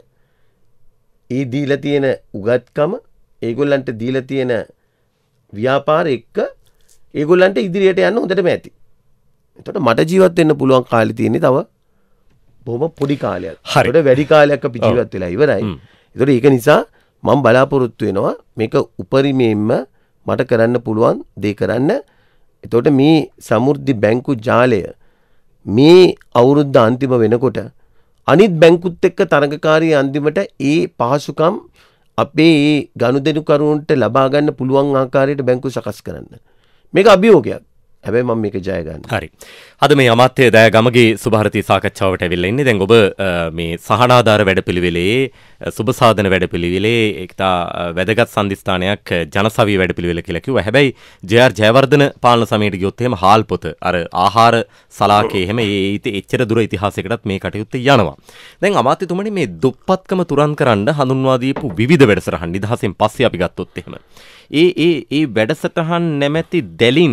ඒ දීලා තියෙන උගත්කම ඒගොල්ලන්ට දීලා තියෙන ව්‍යාපාර එක්ක ඒගොල්ලන්ට ඉදිරියට යන්න හොඳටම ඇති. එතකොට මට ජීවත් වෙන්න පුළුවන් කාලේ තියෙන්නේ තව බොහොම පොඩි කාලයක්. ඒකට වැඩි කාලයක් අපි ජීවත් වෙලා ඉවරයි. ඒතකොට ඒක නිසා මම බලාපොරොත්තු වෙනවා මේක උපරිමයෙන්ම මට කරන්න පුළුවන් දේ කරන්න. එතකොට මේ සමෘද්ධි බැංකු ජාලය මේ අවුරුද්ද අන්තිම වෙනකොට අනිත් බැංකුත් එක්ක තරඟකාරී අන්තිමට ඒ පහසුකම් අපේ ඒ ගනුදෙනුකරුවන්ට ලබා ගන්න පුළුවන් ආකාරයට බැංකු සකස් කරන්න. මේක අභියෝගයක්. හැබැයි මම මේක ජය ගන්න. හරි. අද මේ අමාත්‍ය දෑ ගමගේ සුභාරතී සාකච්ඡාවට ඇවිල්ලා ඉන්නේ. දැන් ඔබ මේ සහනාධාර වැඩපිළිවෙලේ සුබ සාධන වැඩපිළිවෙලේ එක්තා වැදගත් සම්දිස්ථානයක් ජනසවිය වැඩපිළිවෙල කියලා කිව්වා. හැබැයි ජේ.ආර්. ජයවර්ධන පාලන සමයට ගියොත් එහෙම හාල් පොත අර ආහාර සලාකේ එහෙම ඒ එච්චර දුර ඉතිහාසයකටත් මේ කටයුත්ත යනවා. දැන් අමාත්‍යතුමනි මේ දුප්පත්කම තුරන් කරන්න හඳුන්වා දීපු විවිධ වැඩසටහන් නිදහසෙන් පස්සේ අපි ගත්තොත් එහෙම ඒ ඒ ඒ වැඩසටහන් නැමැති දැලින්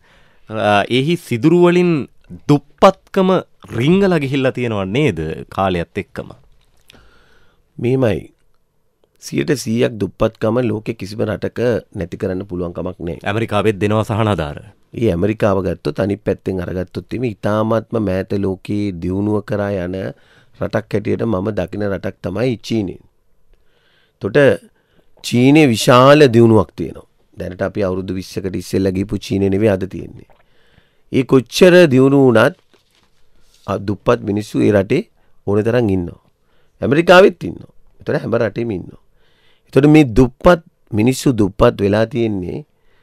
එහි සිදුරු වලින් දුප්පත්කම රිංගලා ගිහිල්ලා තියෙනව නේද කාලයත් එක්කම? මේමයි සියයට සීයක් දුප්පත්කම ලෝකේ කිසිම රටක නැති කරන්න පුළුවන් කමක් නැහැ. ඇමරිකාවෙත් දෙනවා සහනාධාර. ඒ ඇමරිකාව ගත්තොත් අනිත් පැත්තෙන් අරගත්තොත් මේ ඉතාමත්ම මෑත ලෝකයේ දියුණුව කරා යන රටක් හැටියට මම දකින රටක් තමයි චීනය. එතකොට චීනයේ විශාල දියුණුවක් තියෙනවා. දැනට අපි අවුරුදු විස්සකට ඉස්සෙල්ලා ගිහපු චීනය නෙවෙයි අද තියෙන්නේ. ඒ කොච්චර දියුණු වුණත් දුප්පත් මිනිස්සු ඒ රටේ ඕනේ තරම් ඉන්නවා. ඇමරිකාවෙත් ඉන්නවා. ඒතර හැම රටෙම ඉන්නවා. ඒතර මේ දුප්පත් මිනිස්සු දුප්පත් වෙලා තියෙන්නේ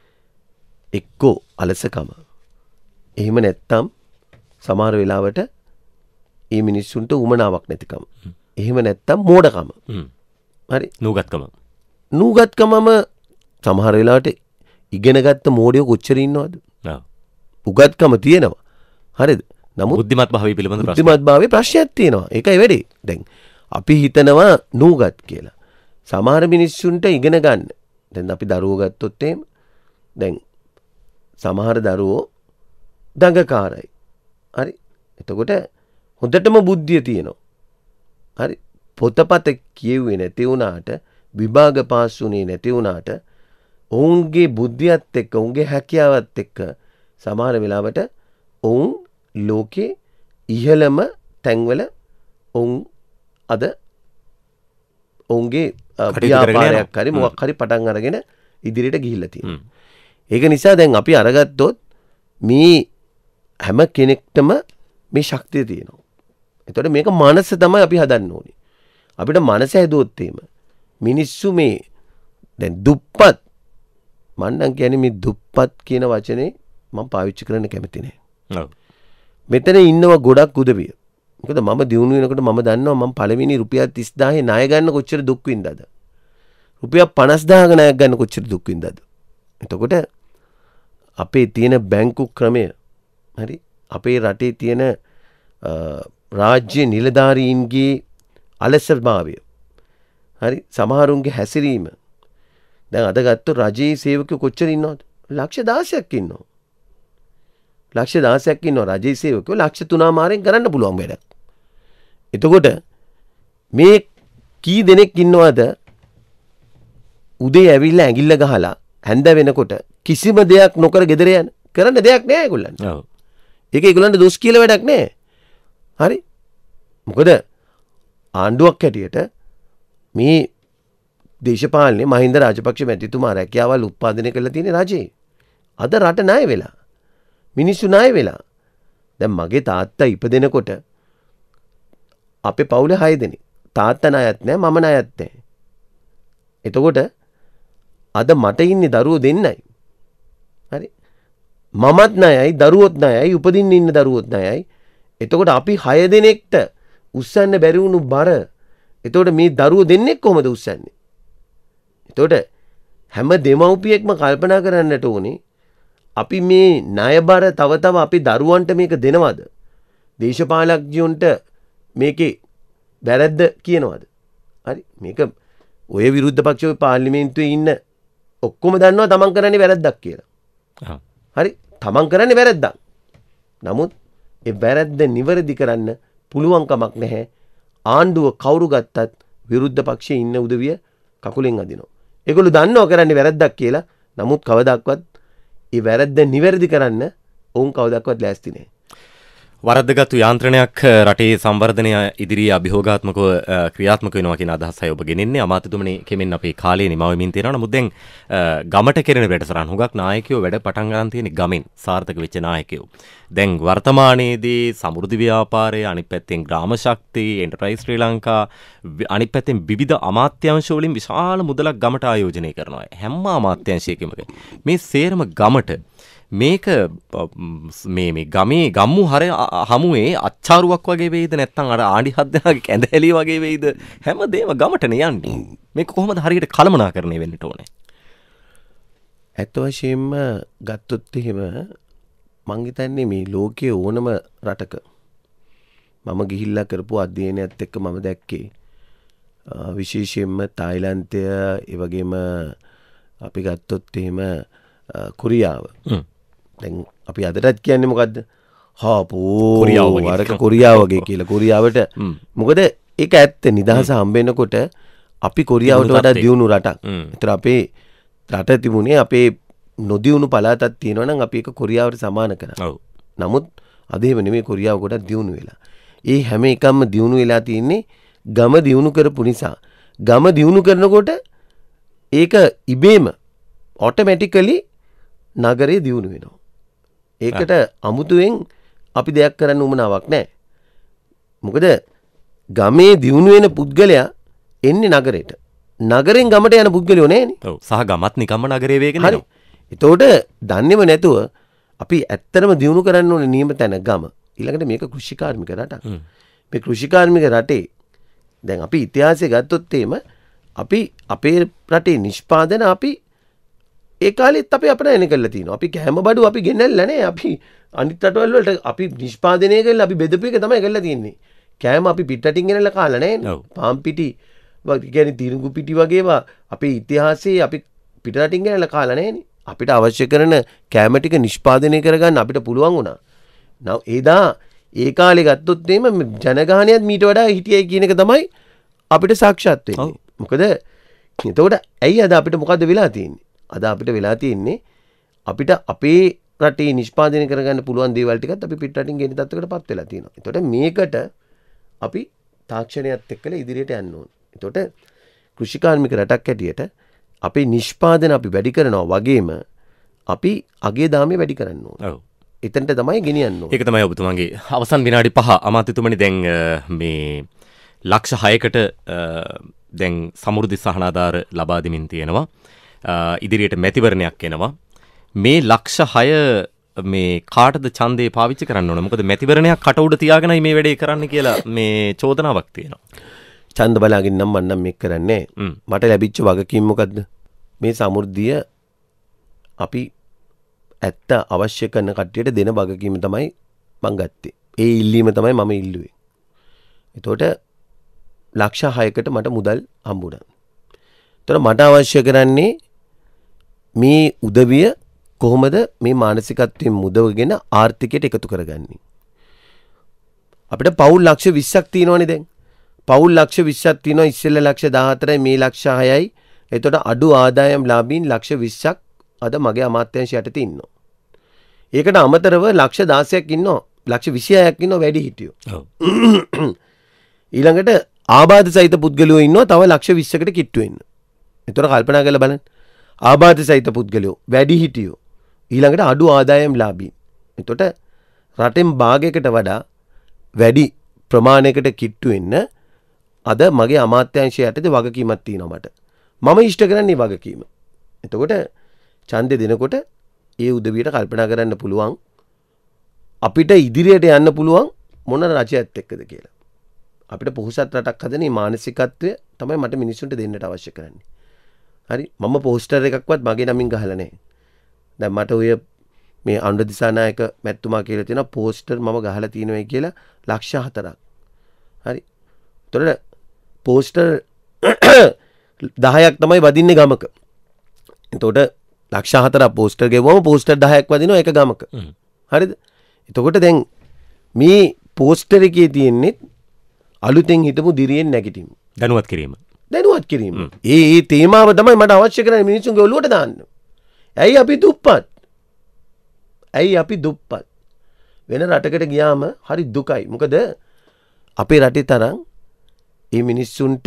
එක්කෝ අලසකම. එහෙම නැත්තම් සමහර වෙලාවට මේ මිනිස්සුන්ට උමනාවක් නැතිකම. එහෙම නැත්තම් මෝඩකම. හරි. නූගත්කම. නූගත්කමම සමහර වෙලාවට ඉගෙනගත්ත මෝඩයෝ කොච්චර ඉන්නවද? ඔව්. උගත්කම තියෙනවා. හරිද? නමුත් බුද්ධිමත් භාවය පිළිබඳ ප්‍රශ්න. බුද්ධිමත් භාවයේ ප්‍රශ්නයක් තියෙනවා. ඒකයි වැඩේ. දැන් අපි හිතනවා නූගත් කියලා. සමහර මිනිස්සුන්ට ඉගෙන ගන්න. දැන් අපි දරුවෝ ගත්තොත් එහෙම දැන් සමහර දරුවෝ දඟකාරයි. හරි. එතකොට හොඳටම බුද්ධිය තියෙනවා. හරි. පොතපත කියුවේ නැති වුණාට විභාග පාස් වුණේ නැති වුණාට ඔවුන්ගේ බුද්ධියත් එක්ක ඔවුන්ගේ හැකියාවත් එක්ක සමහර වෙලාවට ඔවුන් ලෝකේ ඉහළම තැන්වල ඔවුන් අද ඔවුන්ගේ ව්‍යාපාරයක් හරි මොකක් හරි පටන් අරගෙන ඉදිරියට ගිහිල්ලා තියෙනවා. ඒක නිසා දැන් අපි අරගත්තොත් මේ හැම කෙනෙක්ටම මේ ශක්තිය තියෙනවා. එතකොට මේක මනස තමයි අපි හදන්න ඕනේ. අපිට මනස හැදුවොත් එහෙම මිනිස්සු මේ දැන් දුප්පත් මම නම් කියන්නේ මේ දුප්පත් කියන වචනේ මම පාවිච්චි කරන්න කැමති නෑ. ඔව්. මෙතන ඉන්නවා ගොඩක් උදවිය. මොකද මම දිනු වෙනකොට මම දන්නවා මම පළවෙනි රුපියල් තිස් දාහේ ණය ගන්න කොච්චර දුක් විඳලාද. රුපියල් පනස් දාහක ණයක් ගන්න කොච්චර දුක් විඳලාද. එතකොට අපේ තියෙන බැංකු ක්‍රමය හරි අපේ රටේ තියෙන රාජ්‍ය නිලධාරීන්ගේ අලසභාවය හරි සමහරුන්ගේ හැසිරීම දැන් අද ගත්තොත් රජයේ සේවකයෝ කොච්චර ඉන්නවද? ලක්ෂ දහසක් ඉන්නවා. ලක්ෂ දහසක් ඉන්නවා රජයේ සේවකයෝ ලක්ෂ තුනක් මාරෙන් කරන්න පුළුවන් වැඩක්. එතකොට මේ කී දෙනෙක් ඉන්නවද උදේ ඇවිල්ලා ඇඟිල්ල ගහලා හැන්ද වෙනකොට කිසිම දෙයක් නොකර ගෙදර යන කරන්න දෙයක් නෑ ඒගොල්ලන්ට. ඔව්. ඒක ඒගොල්ලන්ට දොස් කියලා වැඩක් නෑ. හරි. මොකද ආණ්ඩුවක් හැටියට මේ දේශපාලනේ මහින්ද රාජපක්ෂ මැතිතුමා රැකියාවල් උත්පාදනය කරලා තියෙන රජේ. අද රට ණය වෙලා. මිනිස්සු ණය වෙලා. දැන් මගේ තාත්තා ඉපදෙනකොට අපේ පවුලේ හය දෙනෙක්. තාත්තා ණයත් නැහැ මම ණයත් නැහැ. එතකොට අද මට ඉන්නේ දරුවෝ දෙන්නයි. හරි. මමත් ණයයි දරුවොත් ණයයි උපදින්න ඉන්න දරුවොත් ණයයි. එතකොට අපි හය දෙනෙක්ට උස්සන්න බැරි වුණු බර. එතකොට මේ දරුවෝ දෙන්නෙක් කොහමද උස්සන්නේ? එතකොට හැම දෙමව්පියෙක්ම කල්පනා කරන්නට ඕනේ අපි මේ ණයබර තව තව අපි දරුවන්ට මේක දෙනවද? දේශපාලඥයන්ට මේකේ වැරද්ද කියනවද? හරි මේක ඔය විරුද්ධ පක්ෂයේ පාර්ලිමේන්තුවේ ඉන්න ඔක්කොම දන්නවා තමන් කරන්නේ වැරද්දක් කියලා. හරි තමන් කරන්නේ වැරද්දක්. නමුත් ඒ වැරද්ද නිවැරදි කරන්න පුළුවන් කමක් නැහැ ආණ්ඩුව කවුරු ගත්තත් විරුද්ධ පක්ෂයේ ඉන්න උදවිය කකුලෙන් අදිනවා. ඒගොල්ලෝ දන්නව කරන්නේ වැරද්දක් කියලා. නමුත් කවදාවත් ඒ වැරද්ද නිවැරදි කරන්න ඔවුන් කවදාවත් ලෑස්ති නැහැ. වරද්දගත්තු යාන්ත්‍රණයක් රටේ සංවර්ධනය ඉදිරියේ අභියෝගාත්මකව ක්‍රියාත්මක වෙනවා කියන අදහසයි ඔබ ගෙනෙන්නේ. අමාත්‍යතුමනි කෙමෙන් අපේ කාලේ නිමව වෙමින් තියෙනවා. නමුත් දැන් ගමට කෙරෙන වැඩසටහන් හුඟක් නායකයෝ වැඩ පටන් ගන්න තියෙන ගමෙන් සාර්ථක වෙච්ච නායකයෝ. දැන් වර්තමානයේදී සමෘද්ධි ව්‍යාපාරය, අනිත් පැත්තෙන් ග්‍රාම ශක්තිය, එන්ටර්ප්‍රයිස් ශ්‍රී ලංකා, අනිත් පැත්තෙන් විවිධ අමාත්‍යාංශ වලින් විශාල මුදලක් ගමට ආයෝජනය කරනවා. හැම අමාත්‍යාංශයකම මේ සේරම ගමට මේක මේ මේ ගමේ ගම්මු හර හමුවේ අච්චාරුවක් වගේ වෙයිද නැත්නම් අර ආණ්ඩි හත් දෙනාගේ කැඳැලි වගේ වෙයිද? හැමදේම ගමටනේ යන්නේ. මේක කොහොමද හරියට කළමනාකරණය වෙන්න ඕනේ? ඇත්ත වශයෙන්ම ගත්තොත් එහෙම මං හිතන්නේ මේ ලෝකයේ ඕනම රටක මම ගිහිල්ලා කරපු අධ්‍යයනයත් එක්ක මම දැක්කේ විශේෂයෙන්ම තායිලන්තය, ඒ වගේම අපි ගත්තොත් එහෙම කොරියාව. දැන් අපි අදටත් කියන්නේ මොකද්ද? හාපෝ වරක කොරියාව වගේ කියලා. කොරියාවට මොකද ඒක ඇත්ත. නිදහස හම්බෙනකොට අපි කොරියාවට වඩා දියුණු රටක්. ඒතර අපේ රට තිබුණේ අපේ නොදියුණු පළාතක් තියෙනවා නම් අපි ඒක කොරියාවට සමාන කරා. නමුත් අද එහෙම නෙමෙයි. කොරියාව ගොඩක් දියුණු වෙලා. ඒ හැම එකක්ම දියුණු වෙලා තියෙන්නේ ගම දියුණු කරපු නිසා. ගම දියුණු කරනකොට ඒක ඉබේම ඔටෝමැටිකලි නගරේ දියුණු වෙනවා. ඒකට අමුතුවෙන් අපි දෙයක් කරන්න උවමනාවක් නැහැ. මොකද ගමේ දියුණු වෙන පුද්ගලයා එන්නේ නගරයට. නගරෙන් ගමට යන පුද්ගලයෝ නැහැනේ. ඔව්. සහ ගමත් නිකම්ම නගරේ වේගෙන යනවා. එතකොට දන්නේම නැතුව අපි ඇත්තටම දියුණු කරන්න ඕනේ නියම තැන ගම. ඊළඟට මේක කෘෂිකාර්මික රටක්. මේ කෘෂිකාර්මික රටේ දැන් අපි ඉතිහාසය ගත්තොත් එහෙම අපි අපේ රටේ නිෂ්පාදන අපි ඒ කාලෙත් අපි අපිට එන කරලා තියෙනවා. අපි කැම බඩු අපි ගෙනල්ලා නැහැ. අපි අනිත් රටවල් වලට අපි නිෂ්පාදනය කරලා අපි බෙදපු එක තමයි කරලා තියෙන්නේ. කැම අපි පිටරටින් ගෙනල්ලා කාලා නැහැ. පාම් පිටි වගේ කියන්නේ තිරිඟු පිටි වගේවා අපේ ඉතිහාසයේ අපි පිටරටින් ගෙනල්ලා කාලා නැහැනේ. අපිට අවශ්‍ය කරන කැම ටික නිෂ්පාදනය කරගන්න අපිට පුළුවන් වුණා. නව එදා ඒ කාලේ ගත්තොත් එහෙම ජනගහනයත් මීට වඩා හිටියයි කියන එක තමයි අපිට සාක්ෂාත් වෙන්නේ. මොකද එතකොට ඇයි අද අපිට මොකද්ද වෙලා තියෙන්නේ? අද අපිට වෙලා තියෙන්නේ අපිට අපේ රටේ නිෂ්පාදනය කරගන්න පුළුවන් දේවල් ටිකත් අපි පිටරටින් ගෙන තත්ත්වයකටපත් වෙලා තියෙනවා. එතකොට මේකට අපි තාක්ෂණයත් එක්කලා ඉදිරියට යන්න ඕනේ. එතකොට කෘෂිකාර්මික රටක් හැටියට අපේ නිෂ්පාදන අපි වැඩි කරනවා වගේම අපි අගේ දාමේ වැඩි කරන්න ඕනේ. ඔව්. එතනට තමයි ගෙනියන්න ඕනේ. ඒක තමයි ඔබතුමාගේ අවසන් විනාඩි පහ. අමාත්‍යතුමනි දැන් මේ ලක්ෂ හයකට දැන් සමෘද්ධි සහනාධාර ලබා දෙමින් තියෙනවා. ඉදිරියට මැතිවරණයක් එනවා. මේ ලක්ෂ හය මේ කාටද ඡන්දේ පාවිච්චි කරන්න ඕන? මොකද මැතිවරණයක් කට උඩ තියාගෙනයි මේ වැඩේ කරන්න කියලා මේ චෝදනාවක් තියෙනවා. ඡන්ද බලාගෙන නම් මන්නම් මේක කරන්නේ. මට ලැබිච්ච වගකීම මොකද්ද? මේ සමෘද්ධිය අපි ඇත්ත අවශ්‍ය කරන කට්ටියට දෙන වගකීම තමයි මං ගත්තේ. ඒ ඉල්ලීම තමයි මම ඉල්ලුවේ. එතකොට ලක්ෂ හයකට මට මුදල් හම්බුණා. එතකොට මට අවශ්‍ය කරන්නේ මේ උදවිය කොහොමද මේ මානසිකත්වයෙන් මුදවගෙන ආර්ථිකයට එකතු කරගන්නේ? අපිට පවුල් ලක්ෂ විස්සක් තියෙනවනේ දැන්. පවුල් ලක්ෂ විස්සක් තියෙනවා. ඉස්සෙල්ලා ලක්ෂ දාහතරයි මේ ලක්ෂ හයයි. එතකොට අඩු ආදායම් ලාභීන් ලක්ෂ විස්සක් අද මගේ අමාත්‍යාංශය යටතේ ඉන්නවා. ඒකට අමතරව ලක්ෂ දාසයක් ඉන්නවා. ලක්ෂ විසිහයක් ඉන්නවා වැඩි හිටියෝ. ඔව්. ඊළඟට ආබාධ සහිත පුද්ගලයෝ ඉන්නවා තව ලක්ෂ විස්සකට කිට්ටු වෙන්න. එතකොට කල්පනා කරලා බලන්න. ආබාධ සහිත පුද්ගලයෝ වැඩි හිටියෝ ඊළඟට අඩු ආදායම් ලාභීන්. එතකොට රටෙන් භාගයකට වඩා වැඩි ප්‍රමාණයකට කිට්ටු වෙන්න අද මගේ අමාත්‍යාංශය යටතේ වගකීමක් තියෙනවා මට. මම ඉෂ්ට කරන්නේ වගකීම. එතකොට ඡන්දේ දෙනකොට ඒ උදවියට කල්පනා කරන්න පුළුවන් අපිට ඉදිරියට යන්න පුළුවන් මොන රජයත් එක්කද කියලා. අපිට පොහොසත් රටක් හදන මේ මානසිකත්වය තමයි මට මිනිස්සුන්ට දෙන්නට අවශ්‍ය කරන්නේ. හරි මම පෝස්ටර් එකක්වත් මගේ නමින් ගහලා නැහැ. දැන් මට ඔය මේ අනුර දිසානායක මැතිතුමා කියලා තියෙන පෝස්ටර් මම ගහලා තියෙනවා කියලා ලක්ෂ හතරක්. හරි. ඒතකොට පෝස්ටර් දහයක් තමයි වදින්නේ ගමක. එතකොට ලක්ෂ හතරක් පෝස්ටර් ගෙවුවම පෝස්ටර් දහයක් වදිනවා එක ගමක. හරිද? එතකොට දැන් මේ පෝස්ටර් එකේ තියෙන්නේ අලුතෙන් හිටපු දිරියෙන් නැගිටින්න. දැනුවත් කිරීම. දැනුවත් කිරීම. ඒ ඒ තේමාව තමයි මට අවශ්‍ය කරන්නේ මිනිස්සුන්ගේ ඔළුවට දාන්න. ඇයි අපි දුප්පත්? ඇයි අපි දුප්පත්? වෙන රටකට ගියාම හරි දුකයි. මොකද අපේ රටේ තරම් මේ මිනිස්සුන්ට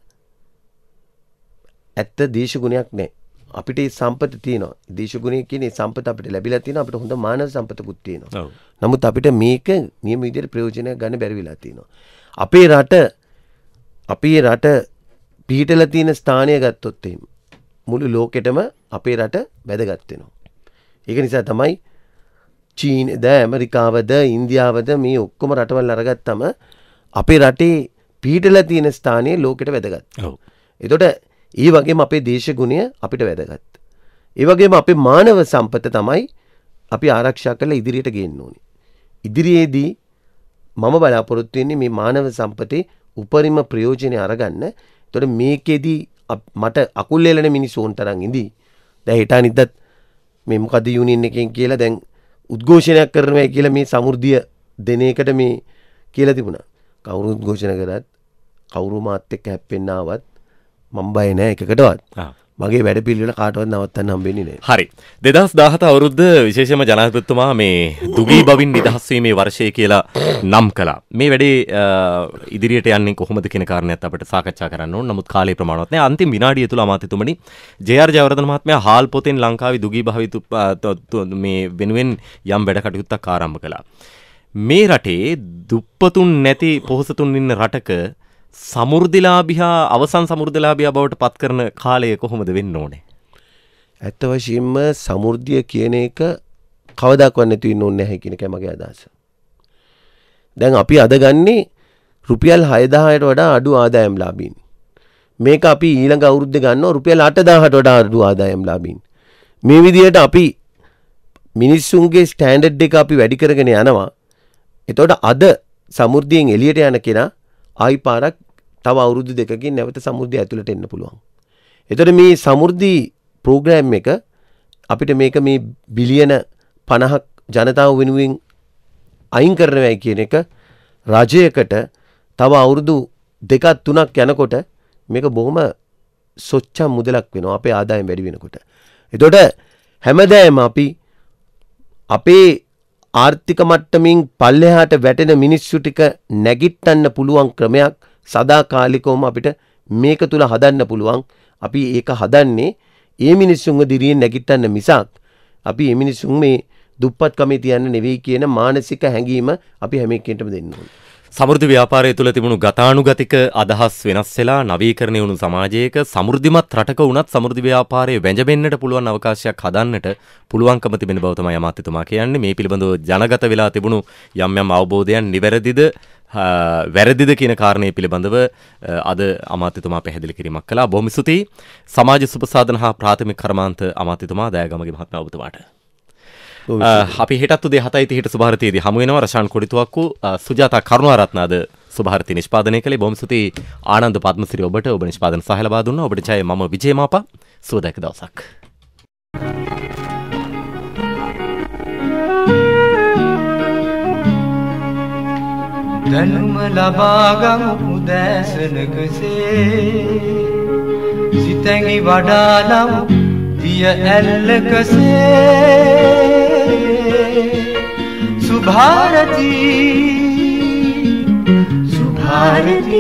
ඇත්ත දේශගුණයක් නැහැ. අපිට මේ සම්පත තියෙනවා. දේශගුණය කියන්නේ සම්පත අපිට ලැබිලා තියෙනවා. අපිට හොඳ මානව සම්පතකුත් තියෙනවා. නමුත් අපිට මේක නියම විදිහට ප්‍රයෝජනයක් ගන්න බැරි වෙලා තියෙනවා. අපේ රට අපේ රට පිහිටලා තියෙන ස්ථානය ගත්තොත් එහෙම මුළු ලෝකෙටම අපේ රට වැදගත් වෙනවා. ඒක නිසා තමයි චීනද ඇමරිකාවද ඉන්දියාවද මේ ඔක්කොම රටවල් අරගත්තම අපේ රටේ පිහිටලා තියෙන ස්ථානය ලෝකෙට වැදගත්. ඔව්. එතකොට ඒ වගේම අපේ දේශගුණය අපිට වැදගත්. ඒ වගේම අපේ මානව සම්පත තමයි අපි ආරක්ෂා කරලා ඉදිරියට ගේන්න ඕනේ. ඉදිරියේදී මම බලාපොරොත්තු වෙන්නේ මේ මානව සම්පතේ උපරිම ප්‍රයෝජනෙ අරගන්න. එතකොට මේකෙදී මට අකුල් එලන මිනිස්සුන් තරම් ඉඳී. දැන් හිතා නිද්දත් මේ මොකද යුනියන් එකෙන් කියලා දැන් උද්ඝෝෂණයක් කරනවා කියලා මේ සමෘද්ධිය දෙන එකට මේ කියලා තිබුණා. කවුරු උද්ඝෝෂණ කරත් කවුරු මාත් එක්ක හැප්පෙන්න ආවත් මම බය නෑ එකකටවත්. මගේ වැඩ පිළිවෙල කාටවත් නවත්තන්න හම්බෙන්නේ නෑ. හරි. දෙදහස් දාහත අවුරුද්ද විශේෂයෙන්ම ජනාධිපතිතුමා මේ දුගී බවින් නිදහස් වීමේ වර්ෂය කියලා නම් කළා. මේ වැඩේ ඉදිරියට යන්නේ කොහොමද කියන කාරණේත් අපිට සාකච්ඡා කරන්න ඕන. නමුත් කාලේ ප්‍රමාණවත් නෑ. අන්තිම විනාඩිය තුල අමාත්‍යතුමනි ජේ ආර් ජයවර්ධන මහත්මයා හාල් පොතෙන් ලංකාවේ දුගී භාවිත මේ වෙනුවෙන් යම් වැඩ කටයුත්තක් ආරම්භ කළා. මේ රටේ දුප්පතුන් නැති පොහොසතුන් ඉන්න රටක සමෘද්ධිලාභියා අවසන් සමෘද්ධිලාභියා බවට පත් කරන කාලය කොහොමද වෙන්න ඕනේ? ඇත්ත වශයෙන්ම සමෘද්ධිය කියන එක කවදාකවත් නැති වෙන්න ඕනේ නැහැ කියන එකයි මගේ අදහස. දැන් අපි අද ගන්නේ රුපියල් හයදාහකට වඩා අඩු ආදායම් ලාභීන්. මේක අපි ඊළඟ අවුරුද්දේ ගන්නවා රුපියල් අටදාහකට වඩා අඩු ආදායම් ලාභීන්. මේ විදිහට අපි මිනිස්සුන්ගේ ස්ටෑන්ඩඩ් එක අපි වැඩි කරගෙන යනවා. එතකොට අද සමෘද්ධියෙන් එළියට යන කෙනා ආයි පාරක් තව අවුරුදු දෙකකින් නැවත සමෘද්ධිය ඇතුළට එන්න පුළුවන්. එතකොට මේ සමෘද්ධි ප්‍රෝග්‍රෑම් එක අපිට මේක මේ බිලියන පනහක් ජනතාව වෙනුවෙන් අයින් කරනවායි කියන එක රජයකට තව අවුරුදු දෙකක් තුනක් යනකොට මේක බොහොම සොච්චම් මුදලක් වෙනවා අපේ ආදායම වැඩි වෙනකොට. එතකොට හැමදාම අපි අපේ ආර්ථික මට්ටමින් පල්ලෙහාට වැටෙන මිනිස්සු ටික නැගිට්ටන්න පුළුවන් ක්‍රමයක් සදාකාලිකවම අපිට මේක තුල හදන්න පුළුවන්. අපි ඒක හදන්නේ ඒ මිනිස්සුන්ව දිරියෙන් නැගිට්ටන්න මිසක් අපි මේ මිනිස්සුන් මේ දුප්පත්කමේ තියන්න නෙවෙයි කියන මානසික හැඟීම අපි හැම එක්කෙනාටම දෙන්න ඕනේ. සමෘද්ධි ව්‍යාපාරය තුළ තිබුණු ගතානුගතික අදහස් වෙනස් වෙලා නවීකරණය වුණු සමාජයක සමෘද්ධිමත් රටක වුණත් සමෘද්ධි ව්‍යාපාරයේ වැජඹෙන්නට පුළුවන් අවකාශයක් හදන්නට පුළුවන්කම තිබෙන බව තමයි අමාත්‍යතුමා කියන්නේ. මේ පිළිබඳව ජනගත වෙලා තිබුණු යම් යම් අවබෝධයන් නිවැරදිද වැරදිද කියන කාරණේ පිළිබඳව අද අමාත්‍යතුමා පැහැදිලි කිරීමක් කළා. බොහොම ස්තුතියි සමාජ සුබසාධන හා ප්‍රාථමික කර්මාන්ත අමාත්‍යතුමා දයාගමගේ මහත්මයා ඔබතුමාට. අපි හෙටත් උදේ හතයි තිහට සුභාරතියේදී හමු වෙනවා. රෂාන් කොඩිතුවක්කු සුජාතා කරුණාරත්න අද සුභාරති නිෂ්පාදනය කළේ. බොහොම ස්තුතියි ආනන්ද පද්මසිරි ඔබට ඔබ නිෂ්පාදන සහාය ලබා දුන්නා. ඔබට ජය. මම විජේ මාපා. සුවදායක දවසක්. දැනුම ලබා ගමු උදෑසනකසේ සිතැඟි වඩාලමු දිය ඇල්ලකසේ සුභාරති සුභාරති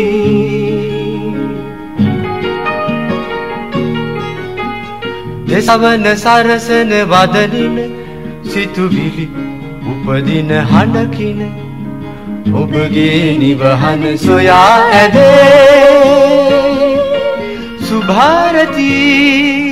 දෙසවන සරසන වදනින සිතුවිලි උපදින හඬකින ඔබගේ නිවහන සොයා ඇදේ සුභාරති